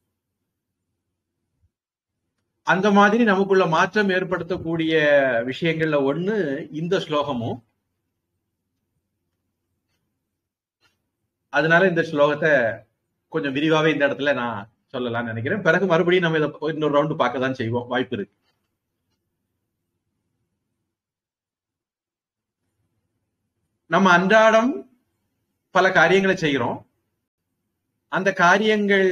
அந்த மாதிரி நமக்குள்ள மாற்றம் ஏற்படுத்தக்கூடிய விஷயங்கள்ல ஒண்ணு இந்த ஸ்லோகமும். அதனால இந்த ஸ்லோகத்தை கொஞ்சம் விரிவாவே இந்த இடத்துல நான் சொல்லலாம்னு நினைக்கிறேன். பிறகு மறுபடியும் நம்ம இதை இன்னொரு ரவுண்டு பார்க்க தான் செய்வோம், வாய்ப்பு இருக்கு. நம்ம அன்றாடம் பல காரியங்களை செய்கிறோம். அந்த காரியங்கள்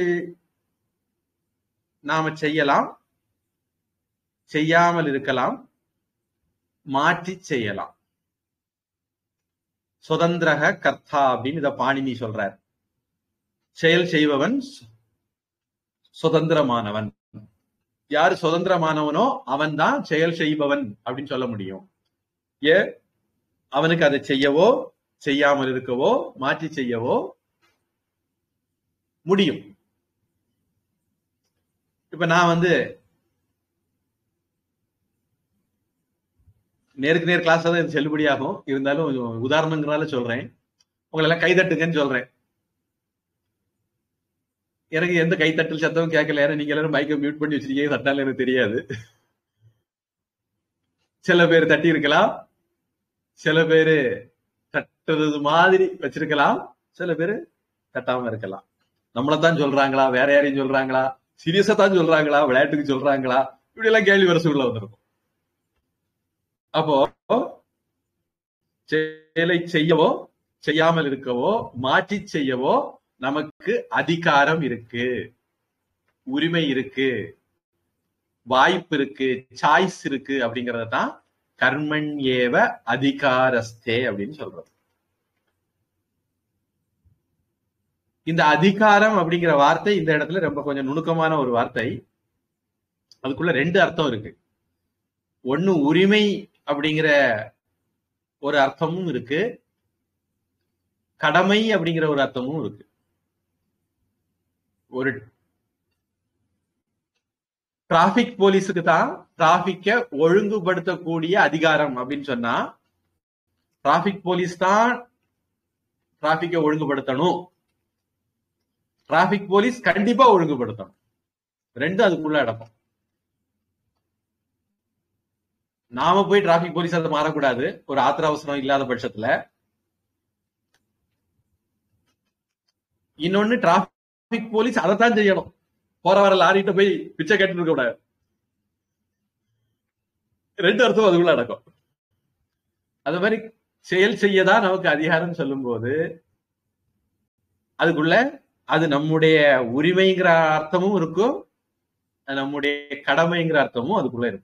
நாம செய்யலாம், செய்யாமல் இருக்கலாம், மாற்றி செய்யலாம். சுதந்திரக கர்த்தா அப்படின்னு இத பாணினி சொல்றார். செயல் செய்பவன் சுதந்திரமானவன். யாரு சுதந்திரமானவனோ அவன் தான் செயல் செய்பவன் அப்படின்னு சொல்ல முடியும். ஏ அவனுக்கு அதை செய்யவோ செய்யாமல் இருக்கவோ மாற்றி செய்யவோ முடியும். இப்ப நான் வந்து நேருக்கு நேர் கிளாஸ் தான் இது செல்லுபடியாகும், இருந்தாலும் உதாரணங்களால சொல்றேன். உங்களை எல்லாம் கைதட்டுங்கன்னு சொல்றேன். எனக்கு எந்த கைத்தட்டல் சத்தமும் கேட்கல, ஏன்னா நீங்க எல்லாரும் மைக்கை மியூட் பண்ணி வச்சிருக்கீங்க, தட்டால எனக்கு தெரியாது. சில பேர் தட்டி இருக்கலாம், சில பேரு தட்டுறது மாதிரி வச்சிருக்கலாம், சில பேரு தட்டாம இருக்கலாம். நம்மளத்தான் சொல்றாங்களா, வேற யாரையும் சொல்றாங்களா, சீரியஸா தான் சொல்றாங்களா, விளையாட்டுக்கு சொல்றாங்களா, இப்படி எல்லாம் கேள்வி வரசுக்குள்ள வந்திருக்கும். அப்போ செயலை செய்யவோ செய்யாமல் இருக்கவோ மாற்றி செய்யவோ நமக்கு அதிகாரம் இருக்கு, உரிமை இருக்கு, வாய்ப்பு இருக்கு, சாய்ஸ் இருக்கு. அப்படிங்கறத தான் கர்மன் ஏவ அதிகாரஸ்தே அப்படின்னு சொல்றோம். இந்த அதிகாரம் அப்படிங்கிற வார்த்தை இந்த இடத்துல ரொம்ப கொஞ்சம் நுணுக்கமான ஒரு வார்த்தை. அதுக்குள்ள ரெண்டு அர்த்தம் இருக்கு. ஒண்ணு உரிமை அப்படிங்கிற ஒரு அர்த்தமும் இருக்கு, கடமை அப்படிங்கிற ஒரு அர்த்தமும் இருக்கு. ஒரு டிராபிக் போலீஸுக்கு தான் டிராபிக்க ஒழுங்குபடுத்தக்கூடிய அதிகாரம் அப்படின்னு சொன்னா, டிராபிக் போலீஸ் தான் டிராபிக்க ஒழுங்குபடுத்தணும், டிராபிக் போலீஸ் கண்டிப்பா ஒழுங்குபடுத்தணும். ரெண்டு அதுக்குள்ள அடக்கும். நாம போய் டிராபிக் போலீஸ் அதை மாறக்கூடாது ஒரு ஆத்திர அவசரம் இல்லாத பட்சத்துல. இன்னொன்னு, டிராபிக் போலீஸ் அதைத்தான் செய்யணும், போற வர லாரிட்ட போய் பிச்சை கட்டு இருக்க கூடாது. ரெண்டு அர்த்தம் அதுக்குள்ள நடக்கும். அது மாதிரி செயல் செய்யதான் நமக்கு அதிகாரம் சொல்லும் போது அதுக்குள்ள அது நம்முடைய உரிமைங்கிற அர்த்தமும் இருக்கும், நம்முடைய கடமைங்கிற அர்த்தமும் அதுக்குள்ள இருக்கும்.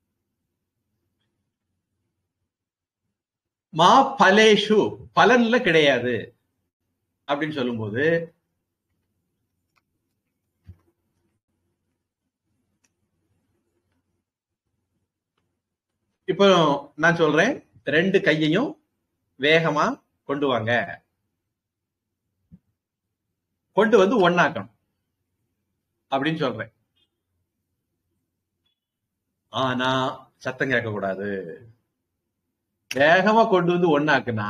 மா பலேஷு, பலன்ல கிடையாது அப்படின்னு சொல்லும் போது இப்போ நான் சொல்றேன், ரெண்டு கையையும் வேகமா கொண்டு வாங்க. கொண்டு வந்து ஒன்னாக்கணும் அப்படின்னு சொல்றேன். ஆனா சத்தம் கேட்க கூடாது. வேகமா கொண்டு வந்து ஒன்னாக்குனா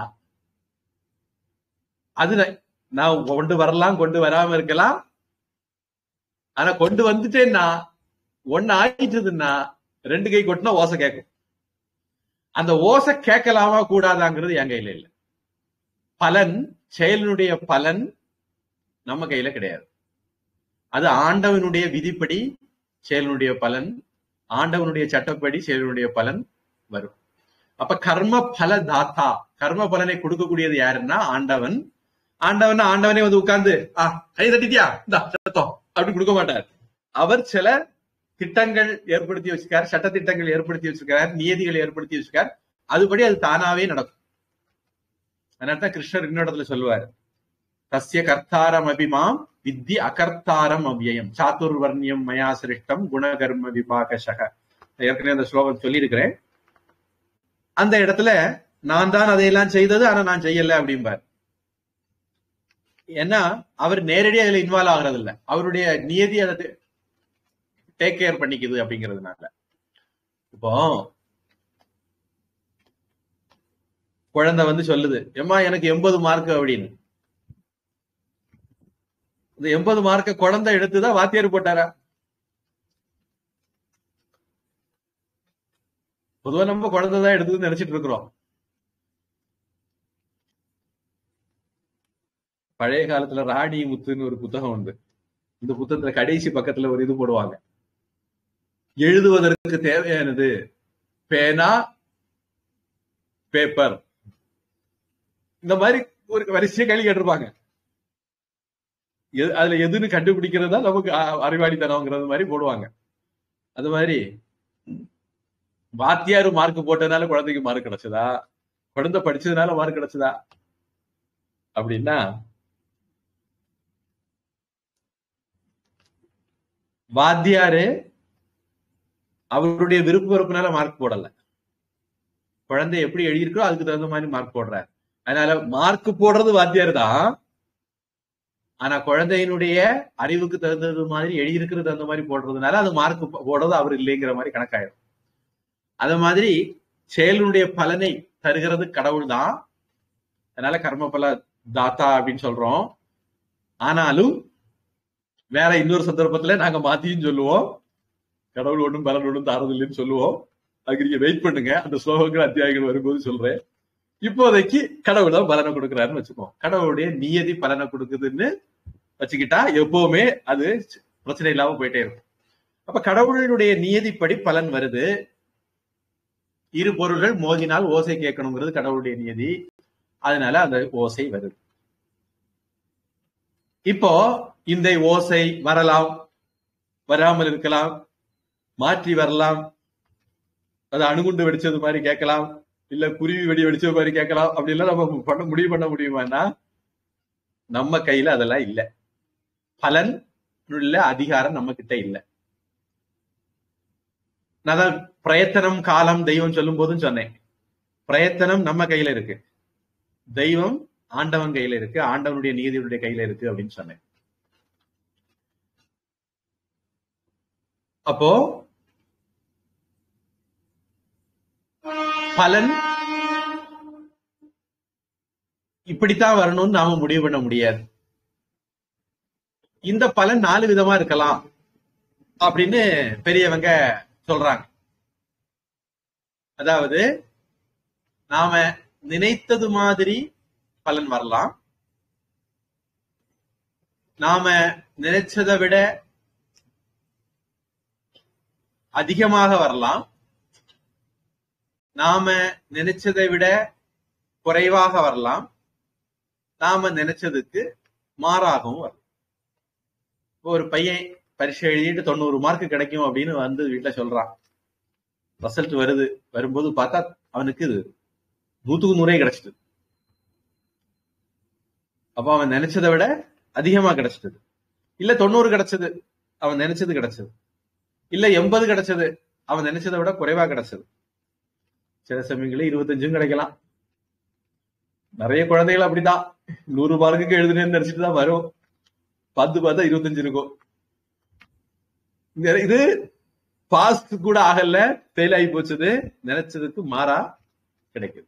அது நான் கொண்டு வரலாம், கொண்டு வராம இருக்கலாம். ஆனா கொண்டு வந்துட்டேன்னா ஒன்னு ஆயிட்டுதுன்னா ரெண்டு கை கொட்டினா ஓசை கேட்கும். அந்த ஓசை கேட்கலாமா கூடாதாங்கிறது என் கையில இல்ல. பலன், செயலினுடைய பலன் நம்ம கையில கிடையாது. அது ஆண்டவனுடைய விதிப்படி செயலினுடைய பலன், ஆண்டவனுடைய சட்டப்படி செயலினுடைய பலன் வரும். அப்ப கர்ம பல தாத்தா, கர்ம பலனை கொடுக்கக்கூடியது யாருன்னா ஆண்டவன். ஆண்டவன் ஆண்டவனே வந்து உட்கார்ந்து ஆஹ் கை தட்டிட்டியா இந்த சத்தம் அப்படி கொடுக்க மாட்டார். அவர் சில திட்டங்கள் ஏற்படுத்தி வச்சிருக்காரு, சட்ட திட்டங்கள் ஏற்படுத்தி வச்சிருக்காரு, நியதிகள் ஏற்படுத்தி வச்சிருக்காரு. அதுபடி அது தானாவே நடக்கும். அதனால்தான் கிருஷ்ணர் இன்னொரு சொல்லுவார், தஸ்ய கர்த்தாரம் அபிமாம் வித்தி அகர்த்தாரம் அவ்யயம் சாத்துர்வர்ணியம் மயா சிருஷ்டம் குணகர்ம விபாகசக. ஏற்கனவே அந்த ஸ்லோகம் சொல்லி இருக்கிறேன். அந்த இடத்துல நான் தான் அதையெல்லாம் செய்தது, ஆனா நான் செய்யல அப்படிம்பார். ஏன்னா அவர் நேரடியாக அதுல இன்வால்வ் ஆகுறது இல்ல, அவருடைய நியதி அதை டேக் கேர் பண்ணிக்குது அப்படிங்கிறதுனால. இப்போ குழந்தை வந்து சொல்லுது, எம்மா எனக்கு எண்பது மார்க் அப்படின்னு. இந்த எண்பது மார்க்க குழந்தை எடுத்துதான் வாத்தியார் போட்டாரா? பொதுவா நம்ம குழந்தைதான் எடுத்துன்னு நினைச்சிட்டு இருக்கிறோம். பழைய காலத்துல ராணி முத்துன்னு ஒரு புத்தகம் உண்டு. இந்த புத்தகத்துல கடைசி பக்கத்துல ஒரு இது போடுவாங்க, எழுதுவதற்கு தேவையானது பேனா, பேப்பர். இந்த மாதிரி ஒரு வரிசையை கேள்வி கேட்டிருப்பாங்க. அதுல எதுன்னு கண்டுபிடிக்கிறதா நமக்கு அறிவாளித்தனம்ங்கிறது மாதிரி போடுவாங்க. அது மாதிரி வாத்தியாரு மார்க் போட்டதுனால குழந்தைக்கு மார்க் கிடைச்சதா, குழந்தை படிச்சதுனால மார்க் கிடைச்சதா அப்படின்னா, வாத்தியாரு அவருடைய விருப்ப வெறுப்புனால மார்க் போடல, குழந்தை எப்படி எழுதியிருக்கோ அதுக்கு தகுந்த மாதிரி மார்க் போடுறாரு. அதனால மார்க் போடுறது வாத்தியார் தான், ஆனா குழந்தையினுடைய அறிவுக்கு தகுந்தது மாதிரி எழுதியிருக்கிறது தகுந்த மாதிரி போடுறதுனால அது மார்க் போடுறது அவர் இல்லைங்கிற மாதிரி கணக்காயிரும். அது மாதிரி செயலுடைய பலனை தருகிறது கடவுள் தான். அதனால கர்ம பல தாத்தா அப்படின்னு சொல்றோம். ஆனாலும் வேற இன்னொரு சந்தர்ப்பத்துல நாங்க மாத்தியும் சொல்லுவோம், கடவுள் ஒன்றும் பலன் ஒன்றும் தாரதில்லைன்னு சொல்லுவோம். அதுக்கு நீங்க வெயிட் பண்ணுங்க, அந்த ஸ்லோகங்கள் அத்தியாயங்கள் வரும்போது சொல்றேன். இப்போதைக்கு கடவுள் தான் பலனை கொடுக்குறாருன்னு வச்சுப்போம். கடவுளுடைய நியதி பலனை கொடுக்குதுன்னு வச்சுக்கிட்டா எப்பவுமே அது பிரச்சனை இல்லாம போயிட்டே இருக்கும். அப்ப கடவுளுடைய நியதிப்படி பலன் வருது. இரு பொருள்கள் மோதினால் ஓசை கேட்கணுங்கிறது கடவுளுடைய நியதி. அதனால அந்த ஓசை வருது. இப்போ இந்த ஓசை வரலாம், வராமல் இருக்கலாம், மாற்றி வரலாம். அது அணுகுண்டு வெடிச்சது மாதிரி கேட்கலாம், இல்ல குருவி வெடி வெடிச்சது மாதிரி கேட்கலாம். அப்படி எல்லாம் நம்ம பண்ண முடிவு பண்ண முடியுமான்னா நம்ம கையில அதெல்லாம் இல்லை. பலன் உள்ள அதிகாரம் நம்ம கிட்ட இல்லை. நான் பிரயத்தனம் காலம் தெய்வம் சொல்லும் போதும் சொன்னேன், பிரயத்தனம் நம்ம கையில இருக்கு, தெய்வம் ஆண்டவன் கையில இருக்கு, ஆண்டவனுடைய நீதியுடைய கையில இருக்கு அப்படின்னு சொன்னேன். அப்போ பலன் இப்படித்தான் வரணும்னு நாம முடிவு பண்ண முடியாது. இந்த பலன் நாலு விதமா இருக்கலாம் அப்படின்னு பெரியவங்க சொல்றாங்க. அதாவது நாம நினைத்தது மாதிரி பலன் வரலாம், நாம நினைச்சதை விட அதிகமாக வரலாம், நாம நினைச்சதை விட குறைவாக வரலாம், நாம நினைச்சதுக்கு மாறாகவும் வரலாம். ஒரு பையன் பரீட்சை எழுதிட்டு தொண்ணூறு மார்க் கிடைக்கும் அப்படின்னு வந்து வீட்டுல சொல்றான். ரிசல்ட் வருது, வரும்போது பார்த்தா அவனுக்கு இது நூத்துக்கு நூறே கிடைச்சிட்டு. அப்ப அவன் நினைச்சதை விட அதிகமா கிடைச்சிட்டது. இல்ல தொண்ணூறு கிடைச்சது, அவன் நினைச்சது கிடைச்சது. இல்ல எண்பது கிடைச்சது, அவன் நினைச்சதை விட குறைவா கிடைச்சது. சில சமயங்களே இருபத்தஞ்சும் கிடைக்கலாம். நிறைய குழந்தைகள் அப்படிதான் நூறு மார்க்குக்கு எழுதுனேன்னு நினைச்சிட்டு தான் வரும். பத்து பார்த்தா இருபத்தஞ்சு இருக்கும். இது பாஸ் கூட ஆகல, ஃபெயில் ஆகி போச்சது, நினைச்சதுக்கு மாறா கிடைக்குது.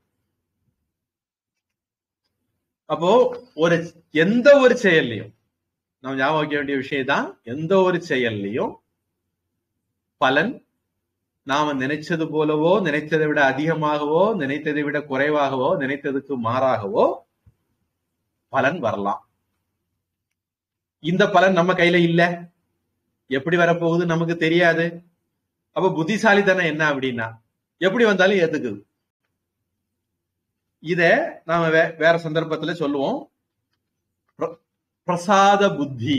அப்போ ஒரு எந்த ஒரு செயல்லையும் நாம் ஞாபகம் வைக்க வேண்டிய விஷயம் தான், எந்த ஒரு செயல்லையும் பலன் நாம நினைச்சது போலவோ, நினைத்ததை விட அதிகமாகவோ, நினைத்ததை விட குறைவாகவோ, நினைத்ததுக்கு மாறாகவோ பலன் வரலாம். இந்த பலன் நம்ம கையில இல்ல, எப்படி வரப்போகுது நமக்கு தெரியாது. அப்ப புத்திசாலித்தனம் என்ன அப்படின்னா, எப்படி வந்தாலும் ஏத்துக்குது. இத நாம வே வேற சந்தர்ப்பத்துல சொல்லுவோம், பிரசாத புத்தி.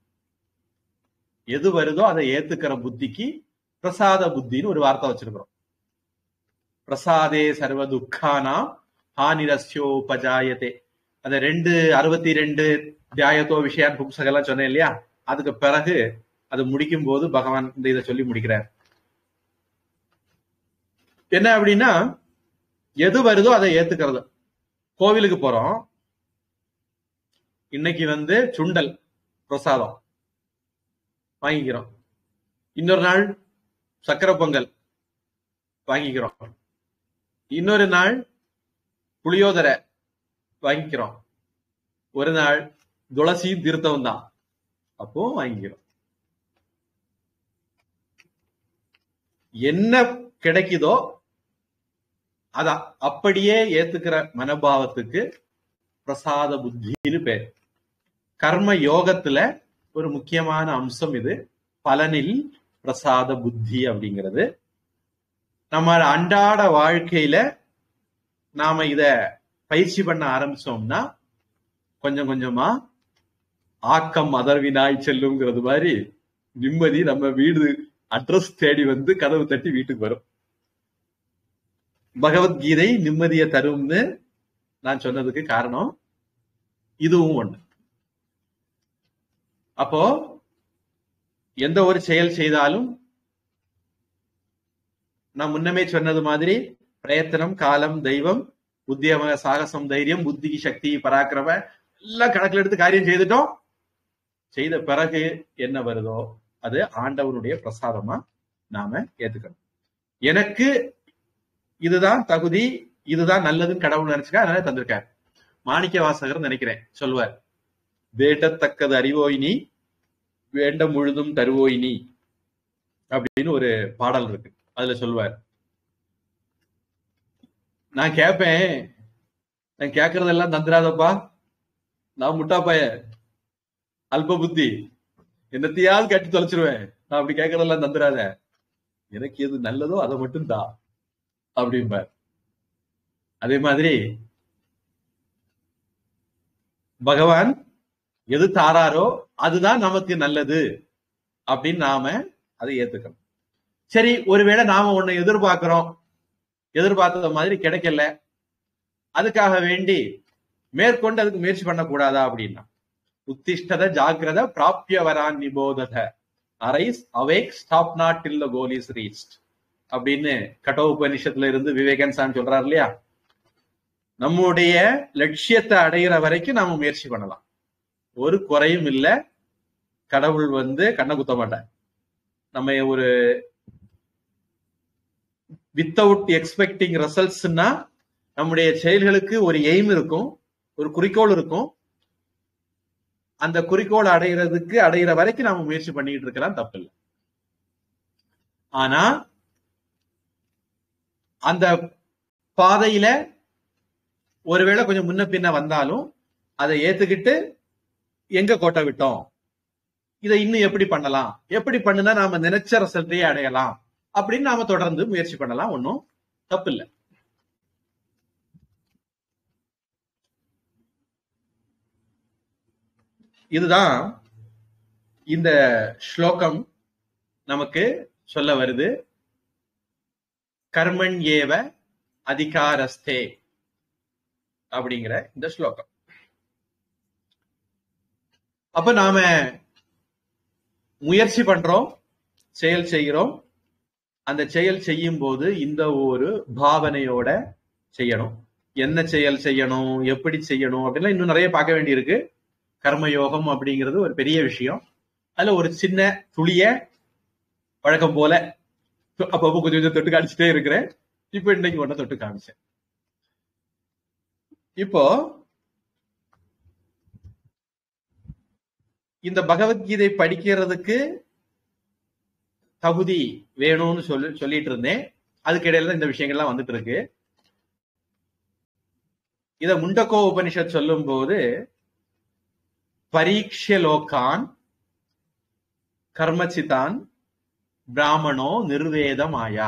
எது வருதோ அதை ஏத்துக்கிற புத்திக்கு பிரசாத புத்தின்னு ஒரு வார்த்தை வச்சிருக்கிறோம். பிரசாதே சர்வ துக்கானாம் ஹானிரஸ்யோபஜாயதே. அந்த ரெண்டு அறுபத்தி ரெண்டு தியாயத்தோ விஷயான் புக்ஸகெல்லாம் சொன்னேன் இல்லையா, அதுக்கு பிறகு அது முடிக்கும் போது பகவான் இந்த இதை சொல்லி முடிக்கிறார். என்ன அப்படின்னா, எது வருதோ அதை ஏத்துக்கிறது. கோவிலுக்கு போறோம், இன்னைக்கு வந்து சுண்டல் பிரசாதம் வாங்கிக்கிறோம், இன்னொரு நாள் சக்கரை பொங்கல் வாங்கிக்கிறோம், இன்னொரு நாள் புளியோதரை வாங்கிக்கிறோம், ஒரு நாள் துளசியும் தீர்த்தம் தான் அப்போ வாங்கிக்கிறோம். என்ன கிடைக்குதோ அத அப்படியே ஏத்துக்கிற மனோபாவத்துக்கு பிரசாத புத்தின்னு பேர். கர்ம யோகத்துல ஒரு முக்கியமான அம்சம் இது, பலனில் பிரசாத புத்தி அப்படிங்கிறது. நம்ம அன்றாட வாழ்க்கையில நாம இத பயிற்சி பண்ண ஆரம்பிச்சோம்னா கொஞ்சம் கொஞ்சமா ஆக்கம் அதர்வினாய் செல்லுங்கிறது மாதிரி நிம்மதி நம்ம வீடு அட்ரஸ் தேடி வந்து கதவு தட்டி வீட்டுக்கு வரும். பகவத்கீதை நிம்மதியை தரும்னு நான் சொன்னதுக்கு காரணம் இதுவும் ஒண்ணு. அப்போ எந்த ஒரு செயல் செய்தாலும் நான் முன்னமே சொன்னது மாதிரி பிரயத்தனம், காலம், தெய்வம், உத்தியம, சாகசம், தைரியம், புத்தி, சக்தி, பராக்கிரம எல்லாம் கணக்கில் எடுத்து காரியம் செய்துட்டோம். செய்த பிறகு என்ன வருதோ அது ஆண்டவனுடைய பிரசாதமா நாம ஏத்துக்கணும். எனக்கு இதுதான் தகுதி, இதுதான் நல்லதுன்னு கடவுள் நினைச்சுக்க, அதனால தந்திருக்காரு. மாணிக்க வாசகர் நினைக்கிறேன் சொல்வார், வேண்டத்தக்கது அறிவோயினி வேண்ட முழுதும் தருவோயினி அப்படின்னு ஒரு பாடல் இருக்கு. அதுல சொல்வார், நான் கேட்பேன், நான் கேட்கறதெல்லாம் தந்துராதப்பா, நான் முட்டாப்பாய அல்ப புத்தி, என்னத்தையாவது கட்டி தொலைச்சிருவேன், நான் அப்படி கேட்கறதெல்லாம் தந்துராத, எனக்கு எது நல்லதோ அதை மட்டும் தான் அப்படிம்பார். அதே மாதிரி பகவான் எது தாராரோ அதுதான் நமக்கு நல்லது அப்படின்னு நாம அதை ஏத்துக்கணும். சரி, ஒருவேளை நாம ஒண்ணு எதிர்பார்க்கிறோம், எதிர்பார்த்தத மாதிரி கிடைக்கல, அதுக்காக வேண்டி மேற்கொண்டு அதுக்கு முயற்சி பண்ணக்கூடாதா அப்படின்னா, உத்திஷ்டத ஜாகிரத பிராப்தியவரான் நிபோதத, arise awake stop not till the goal is reached அப்படின்னு கட்டோபனிஷத்துல இருந்து விவேகானந்தர் சொல்றாரு இல்லையா. நம்முடைய லட்சியத்தை அடைகிற வரைக்கும் நாம முயற்சி பண்ணலாம், ஒரு குறையும் இல்ல, கடவுள் வந்து கண்ணை குத்த மாட்டார். நம்ம ஒரு வித்தவுட் எக்ஸ்பெக்டிங் ரிசல்ட்ஸ்னா நம்முடைய செயல்களுக்கு ஒரு எய்ம் இருக்கும், ஒரு குறிக்கோள் இருக்கும். அந்த குறிக்கோள் அடைகிறதுக்கு அடைகிற வரைக்கும் நாம முயற்சி பண்ணிட்டு இருக்கலாம், தப்பு இல்லை. ஆனா அந்த பாதையில ஒருவேளை கொஞ்சம் முன்ன பின்ன வந்தாலும் அதை ஏத்துக்கிட்டு எங்க கோட்டை விட்டோம், இதை இன்னும் எப்படி பண்ணலாம், எப்படி பண்ணுனா நாம நினைச்ச ரிசல்ட்டையே அடையலாம் அப்படின்னு நாம தொடர்ந்து முயற்சி பண்ணலாம், ஒன்னும் தப்பு இல்லை. இதுதான் இந்த ஸ்லோகம் நமக்கு சொல்ல வருது. கர்மன் ஏவ அதிகாரஸ்தே அப்படிங்கிற இந்த ஸ்லோகம். அப்ப நாம முயற்சி பண்றோம், செயல் செய்கிறோம். அந்த செயல் செய்யும் போது இந்த ஒரு பாவனையோட செய்யணும். என்ன செயல் செய்யணும், எப்படி செய்யணும் அப்படின்லாம் இன்னும் நிறைய பார்க்க வேண்டியிருக்கு. கர்மயோகம் அப்படிங்கிறது ஒரு பெரிய விஷயம். அதுல ஒரு சின்ன துளிய வழக்கம் போல அப்பப்போ கொஞ்சம் கொஞ்சம் தொட்டு காமிச்சுட்டே இருக்கிறேன். இப்ப இன்னைக்கு ஒன்ன தொட்டு காமிச்சேன். இப்போ இந்த பகவத்கீதை படிக்கிறதுக்கு தகுதி வேணும்னு சொல்லி சொல்லிட்டு இருந்தேன். அதுக்கு இடையில இந்த விஷயங்கள்லாம் வந்துட்டு இருக்கு. இத முண்டகோ உபனிஷத் சொல்லும் போது பரீட்ச லோகான் கர்மசிதான் பிராமணோ நிர்வேதம் ஆயா.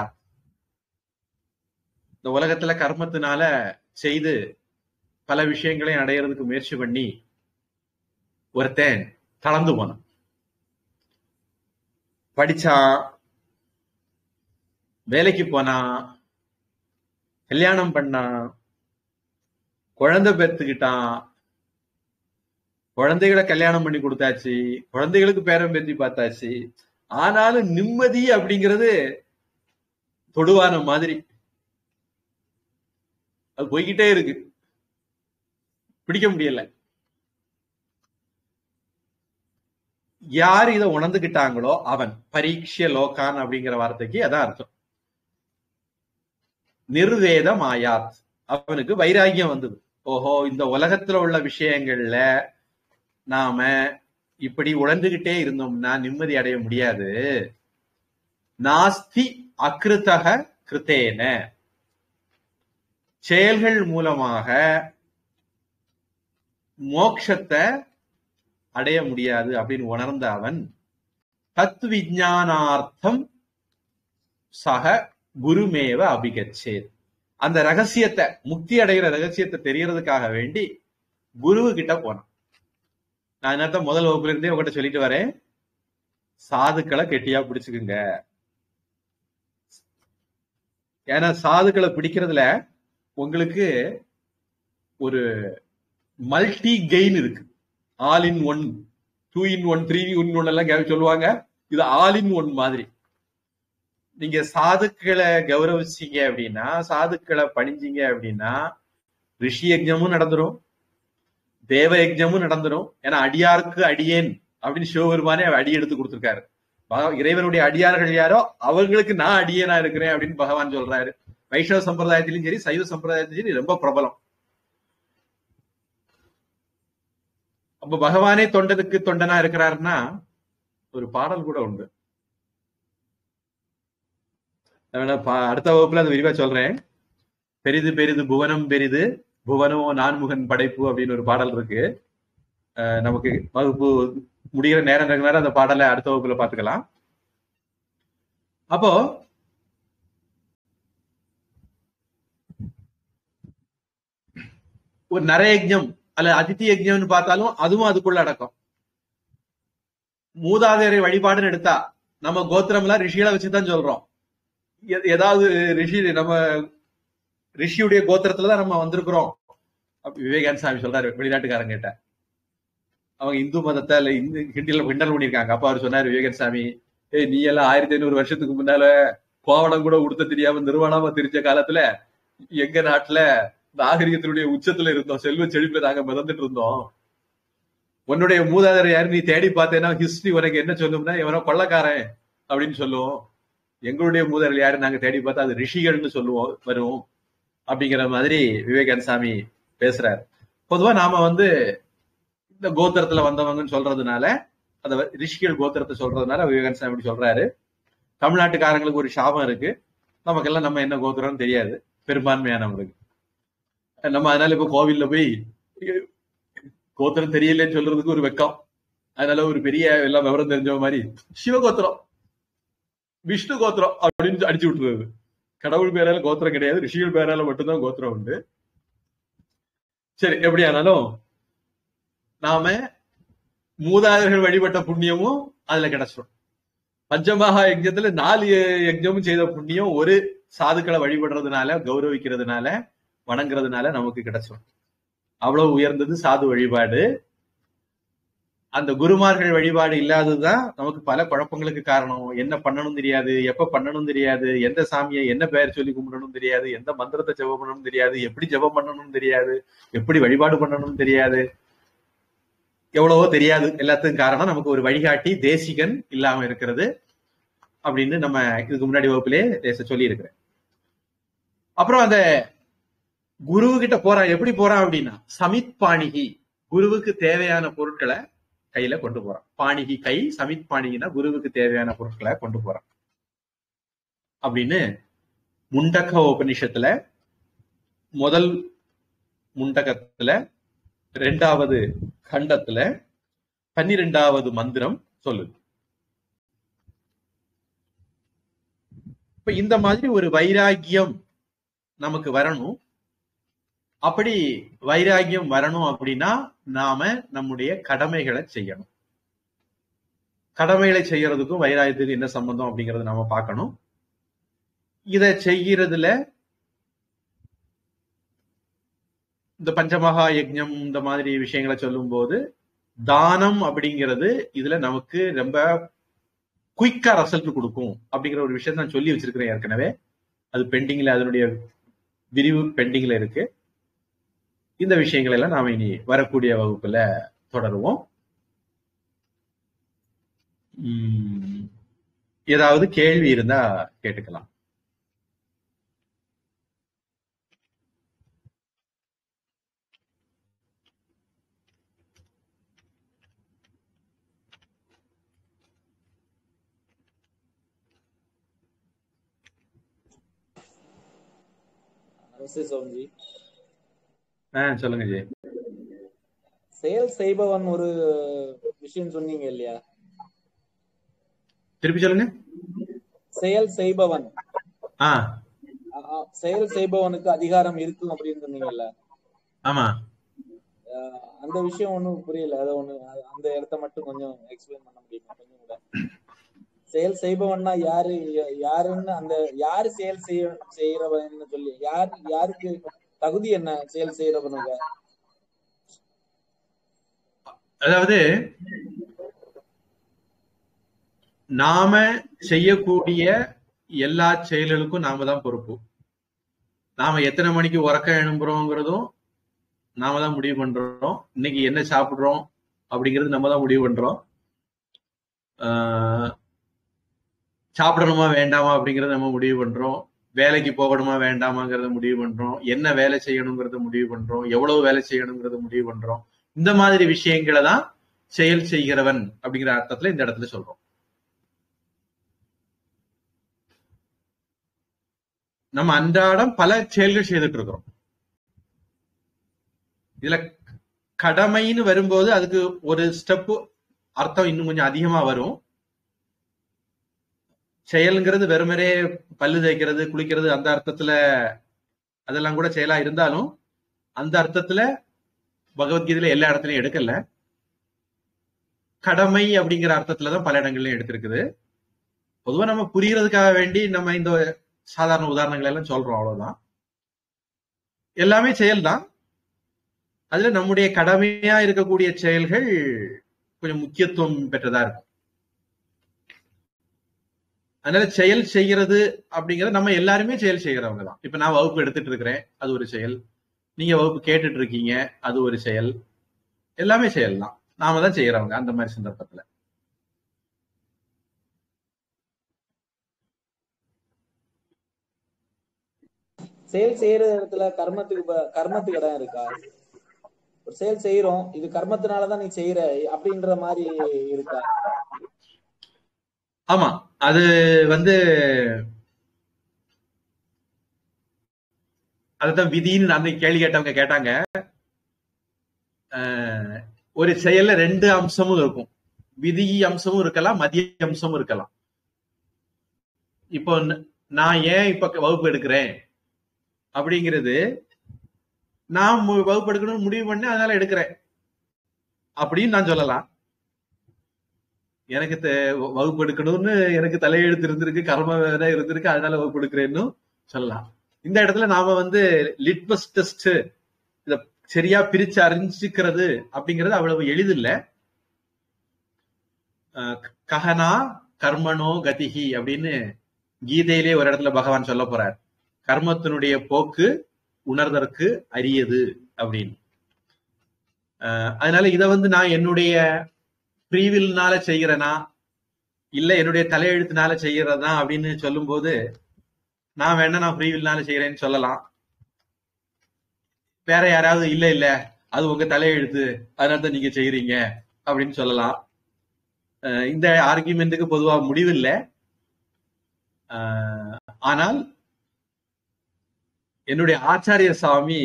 இந்த உலகத்துல கர்மத்தினால செய்து பல விஷயங்களையும் அடையிறதுக்கு முயற்சி பண்ணி ஒருத்தன் தளர்ந்து போனான். படிச்சான், வேலைக்கு போனான், கல்யாணம் பண்ணான், குழந்தை பெற்றுக்கிட்டான், குழந்தைகளை கல்யாணம் பண்ணி கொடுத்தாச்சு, குழந்தைகளுக்கு பேரம் பேத்தி பார்த்தாச்சு. ஆனாலும் நிம்மதி அப்படிங்கிறது தொடுவான மாதிரி அது போய்கிட்டே இருக்கு, பிடிக்க முடியல. யார் இதை உணர்ந்துகிட்டாங்களோ அவன் பரீட்ச லோகான் அப்படிங்கிற வார்த்தைக்கு அதான் அர்த்தம். நிர்வேதம் ஆயாத், அவனுக்கு வைராகியம் வந்தது. ஓஹோ, இந்த உலகத்துல உள்ள விஷயங்கள்ல நாம இப்படி உழந்துகிட்டே இருந்தோம்னா நிம்மதி அடைய முடியாது. நாஸ்தி அகிருத்தக கிருத்தேன, செயல்கள் மூலமாக மோட்சத்தை அடைய முடியாது அப்படின்னு உணர்ந்த அவன் தத் விஞ்ஞானார்த்தம் சக குருமேவ அபிகச்சேத், அந்த ரகசியத்தை, முக்தி அடைகிற ரகசியத்தை தெரியறதுக்காக வேண்டி குரு கிட்ட போனான். நான் என்னத்த முதல் வகுப்புல இருந்தே உங்ககிட்ட சொல்லிட்டு வரேன், சாதுக்களை கெட்டியா பிடிச்சுக்குங்க. ஏன்னா சாதுக்களை பிடிக்கிறதுல உங்களுக்கு ஒரு மல்டி கெயின் இருக்கு. All in one, two in one, three in one எல்லாம் சொல்லுவாங்க. இது ஆல் இன் ஒன் மாதிரி. நீங்க சாதுக்களை கௌரவிச்சீங்க அப்படின்னா, சாதுக்களை பணிஞ்சீங்க அப்படின்னா ரிஷி யஜ்ஞமும் நடந்துரும், தேவ யஜ்ஞமும் நடந்துரும். ஏன்னா அடியாருக்கு அடியேன் அப்படின்னு சிவபெருமானே அடி எடுத்து கொடுத்திருக்காரு. இறைவனுடைய அடியார்கள் யாரோ அவங்களுக்கு நான் அடியேனா இருக்கிறேன் அப்படின்னு பகவான் சொல்றாரு. வைஷ்ணவ சம்பிரதாயத்திலும் சரி, சைவ சம்பிரதாயத்திலும் சரி ரொம்ப பிரபலம். அப்ப பகவானே தொண்டனுக்கு தொண்டனா இருக்கிறாருன்னா ஒரு பாடல் கூட உண்டு. அடுத்த வகுப்புல அது விரிவா சொல்றேன். பெரிது பெரிது புவனம் பெரிது, புவனோ நான்முகன் படைப்பு அப்படின்னு ஒரு பாடல் இருக்கு. நமக்கு வகுப்பு முடிகிற நேரம் நேரம் அந்த பாடலை அடுத்த வகுப்புல பாத்துக்கலாம். அப்போ ஒரு நரயஜ்ஞம் அல்ல அதித்தி யஜ்ஞம்னு பார்த்தாலும் அதுவும் அதுக்குள்ள அடக்கம். மூதாதையரை வழிபாடுன்னு எடுத்தா நம்ம கோத்திரம் எல்லாம் ரிஷிகளை வச்சுதான் சொல்றோம். ஏதாவது ரிஷி, நம்ம ரிஷியுடைய கோத்திரத்துலதான் நம்ம வந்திருக்கிறோம். விவேகானந்த சாமி சொல்றாரு வெளிநாட்டுக்காரங்க கிட்ட, அவங்க இந்து மதத்தை இல்ல இந்து ஹிண்டில கிண்டல் பண்ணிருக்காங்க. அப்ப அவர் சொன்னாரு விவேகானந்த சாமி, ஏய் நீ எல்லாம் ஆயிரத்தி ஐநூறு வருஷத்துக்கு முன்னால கோவணம் கூட உடுத்த தெரியாம நிர்வாணமா தெரிஞ்ச காலத்துல எங்க நாட்டுல நாகரிகத்தினுடைய உச்சத்துல இருந்தோம், செல்வ செழிப்புல நாங்க மிதந்துட்டு இருந்தோம். உன்னுடைய மூதாதையர் யாரு நீ தேடி பார்த்தேன்னா ஹிஸ்டரி உனக்கு என்ன சொல்லும்னா எவனோ கொள்ளக்காரன் அப்படின்னு சொல்லுவோம். எங்களுடைய மூதாதையர் யாரு நாங்க தேடி பார்த்தா அது ரிஷிகள்னு சொல்லுவோம் வரும் அப்படிங்கிற மாதிரி விவேகானந்த சாமி பேசுறாரு. பொதுவா நாம வந்து இந்த கோத்திரத்துல வந்தவங்கன்னு சொல்றதுனால, அந்த ரிஷிகள் கோத்திரத்தை சொல்றதுனால விவேகானந்த சாமி அப்படி சொல்றாரு. தமிழ்நாட்டுக்காரங்களுக்கு ஒரு சாபம் இருக்கு, நமக்கெல்லாம் நம்ம என்ன கோத்திரம்னு தெரியாது பெரும்பான்மையானவங்களுக்கு. நம்ம அதனால இப்ப கோவில்ல போய் கோத்திரம் தெரியலன்னு சொல்றதுக்கு ஒரு வெக்கம். அதனால ஒரு பெரிய எல்லாம் விவரம் தெரிஞ்ச மாதிரி சிவகோத்திரம், விஷ்ணு கோத்திரம் அப்படின்னு அடிச்சு விட்டுறது. கடவுள் பேரால கோத்திரம் கிடையாது, ரிஷிகள் பேரால மட்டும்தான் கோத்திரம் உண்டு. சரி, எப்படி ஆனாலும் நாம மூதாதையர்கள் வழிபட்ட புண்ணியமும் அதுல கிடைச்சிடும். பஞ்சமகா யஜ்ஞத்துல நாலு யஜ்ஞமும் செய்த புண்ணியம் ஒரு சாதுக்களை வழிபடுறதுனால, கௌரவிக்கிறதுனால, வணங்குறதுனால நமக்கு கிடைச்சிடும். அவ்வளவு உயர்ந்தது சாது வழிபாடு. அந்த குருமார்கள் வழிபாடு இல்லாததுதான் நமக்கு பல குழப்பங்களுக்கு காரணம். என்ன பண்ணணும் தெரியாது, எப்ப பண்ணணும் தெரியாது, எந்த சாமியை என்ன பெயர் சொல்லி கும்பிடணும் தெரியாது, எந்த மந்திரத்தை ஜெபம் பண்ணணும் தெரியாது, எப்படி ஜெபம் பண்ணணும் தெரியாது, எப்படி வழிபாடு பண்ணணும் தெரியாது. எவ்வளவோ தெரியாது. எல்லாத்துக்கும் காரணம் நமக்கு ஒரு வழிகாட்டி தேசிகன் இல்லாம இருக்கிறது அப்படின்னு நம்ம இதுக்கு முன்னாடி வகுப்பிலே சொல்லி இருக்கிறேன். அப்புறம் அந்த குருவு கிட்ட போறான். எப்படி போறான் அப்படின்னா சமித் பாணிகி, குருவுக்கு தேவையான பொருட்களை கையில கொண்டு போறான். பாணிகி கை, சமித் பாணிகினா குருவுக்கு தேவையான பொருட்களை கொண்டு போறான் அப்படின்னு முண்டக உபநிஷத்துல முதல் முண்டகத்துல இரண்டாவது கண்டத்துல பன்னிரெண்டாவது மந்திரம் சொல்லுது. இப்ப இந்த மாதிரி ஒரு வைராகியம் நமக்கு வரணும். அப்படி வைராகியம் வரணும் அப்படின்னா நாம நம்முடைய கடமைகளை செய்யணும். கடமைகளை செய்யறதுக்கும் வைராகியத்துக்கும் என்ன சம்பந்தம் அப்படிங்கறத நாம பார்க்கணும். இத செய்யறதுல இந்த பஞ்சமகா யஜ்ஞம் இந்த மாதிரி விஷயங்களை சொல்லும் போது தானம் அப்படிங்கிறது இதுல நமக்கு ரொம்ப குயிக்கா ரிசல்ட் கொடுக்கும் அப்படிங்கிற ஒரு விஷயத்த நான் சொல்லி வச்சிருக்கிறேன் ஏற்கனவே. அது பெண்டிங்ல, அதனுடைய விரிவு பெண்டிங்ல இருக்கு. இந்த விஷயங்கள் எல்லாம் நாம இனி வரக்கூடிய வகுப்புல தொடருவோம். உம் ஏதாவது கேள்வி இருந்தா கேட்டுக்கலாம். ஆஹ் சொல்லுங்க ஜெய்.
செயல் செய்பவன் ஒரு விஷயம் சொன்னீங்க இல்லையா?
திருப்பி சொல்லுங்க.
செயல் செய்பவன்,
ஆஹ்
செயல் செய்பவனுக்கு அதிகாரம் இருக்கும் அப்படின்னு சொன்னீங்கல்ல?
ஆமா.
அந்த விஷயம் ஒண்ணும் புரியல. அதை ஒண்ணு அந்த இடத்த மட்டும் கொஞ்சம் எக்ஸ்பிளைன் பண்ண முடியுமா கொஞ்சம் கூட? செயல் செய்பவன்னா யாரு யாருன்னு, அந்த யாரு செயல் செய்ய செய்யறவன்னு சொல்லி யார் யாருக்கு தகுதி என்ன செயல் செய்யறவனுங்க?
அதாவது நாம செய்யக்கூடிய எல்லா செயல்களுக்கும் நாம தான் பொறுப்பு. நாம எத்தனை மணிக்கு உறக்க எழும்புறோங்கிறதும் நாம தான் முடிவு பண்றோம். இன்னைக்கு என்ன சாப்பிடுறோம் அப்படிங்கிறது நம்ம தான் முடிவு பண்றோம். ஆஹ் சாப்பிடணுமா வேண்டாமா அப்படிங்கறத நம்ம முடிவு பண்றோம். வேலைக்கு போகணுமா வேண்டாமாங்கிறத முடிவு பண்றோம். என்ன வேலை செய்யணுங்கிறத முடிவு பண்றோம். எவ்வளவு வேலை செய்யணுங்கிறத முடிவு பண்றோம். இந்த மாதிரி விஷயங்களை தான் செயல் செய்கிறவன் அப்படிங்கிற அர்த்தத்துல இந்த இடத்துல சொல்றோம். நம்ம அன்றாடம் பல செயல்கள் செய்துட்டு இருக்கிறோம். இதுல கடமைன்னு வரும்போது அதுக்கு ஒரு ஸ்டெப் அர்த்தம் இன்னும் கொஞ்சம் அதிகமா வரும். செயல்ங்கிறது வெறுமனே பல்லு தேய்க்கிறது, குளிக்கிறது, அந்த அர்த்தத்துல அதெல்லாம் கூட செயலா இருந்தாலும் அந்த அர்த்தத்துல பகவத்கீதையில எல்லா இடத்துலயும் எடுக்கல. கடமை அப்படிங்கிற அர்த்தத்துலதான் பல இடங்கள்லயும் எடுத்திருக்குது. பொதுவா நம்ம புரியறதுக்காக வேண்டி நம்ம இந்த சாதாரண உதாரணங்கள் எல்லாம் சொல்றோம், அவ்வளவுதான். எல்லாமே செயல்தான். அதுல நம்முடைய கடமையா இருக்கக்கூடிய செயல்கள் கொஞ்சம் முக்கியத்துவம் பெற்றதா இருக்கும். அதனால செயல் செய்கிறது அப்படிங்கறது நம்ம எல்லாருமே செயல் செய்கிறவங்க தான். இப்ப நான் வகுப்பு எடுத்துட்டு இருக்கிறேன், அது ஒரு செயல். நீங்க வகுப்பு கேட்டுட்டு இருக்கீங்க, அது ஒரு செயல். எல்லாமே செயல் தான், நாம தான் செய்யறவங்க அந்த மாதிரி சந்தர்ப்பத்துல.
செயல் செய்யற இடத்துல கர்மத்துக்கு கர்மத்துக்கு இடம் இருக்கா? ஒரு செயல் செய்யறோம், இது கர்மத்தினாலதான் நீ செய்யற அப்படின்ற மாதிரி இருக்கா?
ஆமா, அது வந்து அதுதான் விதின்னு அந்த கேள்வி கேட்டவங்க கேட்டாங்க. ஒரு செயல்ல ரெண்டு அம்சமும் இருக்கும். விதி அம்சமும் இருக்கலாம், மதிய அம்சமும் இருக்கலாம். இப்போ நான் ஏன் இப்ப வகுப்பு எடுக்கிறேன் அப்படிங்கிறது, நான் வகுப்பு எடுக்கணும்னு முடிவு பண்ண அதனால எடுக்கிறேன் அப்படின்னு நான் சொல்லலாம். எனக்கு வகுப்பு எடுக்கணும்னு எனக்கு தலையெழுத்து இருந்திருக்கு, கர்ம வேற இருந்திருக்கு, அதனால வகுப்பு எடுக்கிறேன்னு சொல்லலாம். இந்த இடத்துல நாம வந்து லிட்மஸ் டெஸ்ட் இத சரியா பிரிச்சு அறிஞ்சுக்கிறது அப்படிங்கிறது அவ்வளவு எளிதில்ல. கஹனா கர்மனோ கதிகி அப்படின்னு கீதையிலே ஒரு இடத்துல பகவான் சொல்ல போறார். கர்மத்தினுடைய போக்கு உணர்தற்கு அரியது அப்படின்னு. அதனால இதை வந்து நான் என்னுடைய ஃப்ரீவில்னால செய்யறேனா இல்ல என்னுடைய தலையெழுத்துனால செய்யறதா அப்படின்னு சொல்லும் போது நான் வேணா நான் ஃப்ரீவில்னால செய்யறேன்னு சொல்லலாம். வேற யாராவது இல்ல இல்ல அது உங்க தலையெழுத்து அதனால தான் நீங்க செய்யறீங்க அப்படின்னு சொல்லலாம். இந்த ஆர்கியூமெண்ட்டுக்கு பொதுவா முடிவில்லை. ஆனால் என்னுடைய ஆச்சாரிய சாமி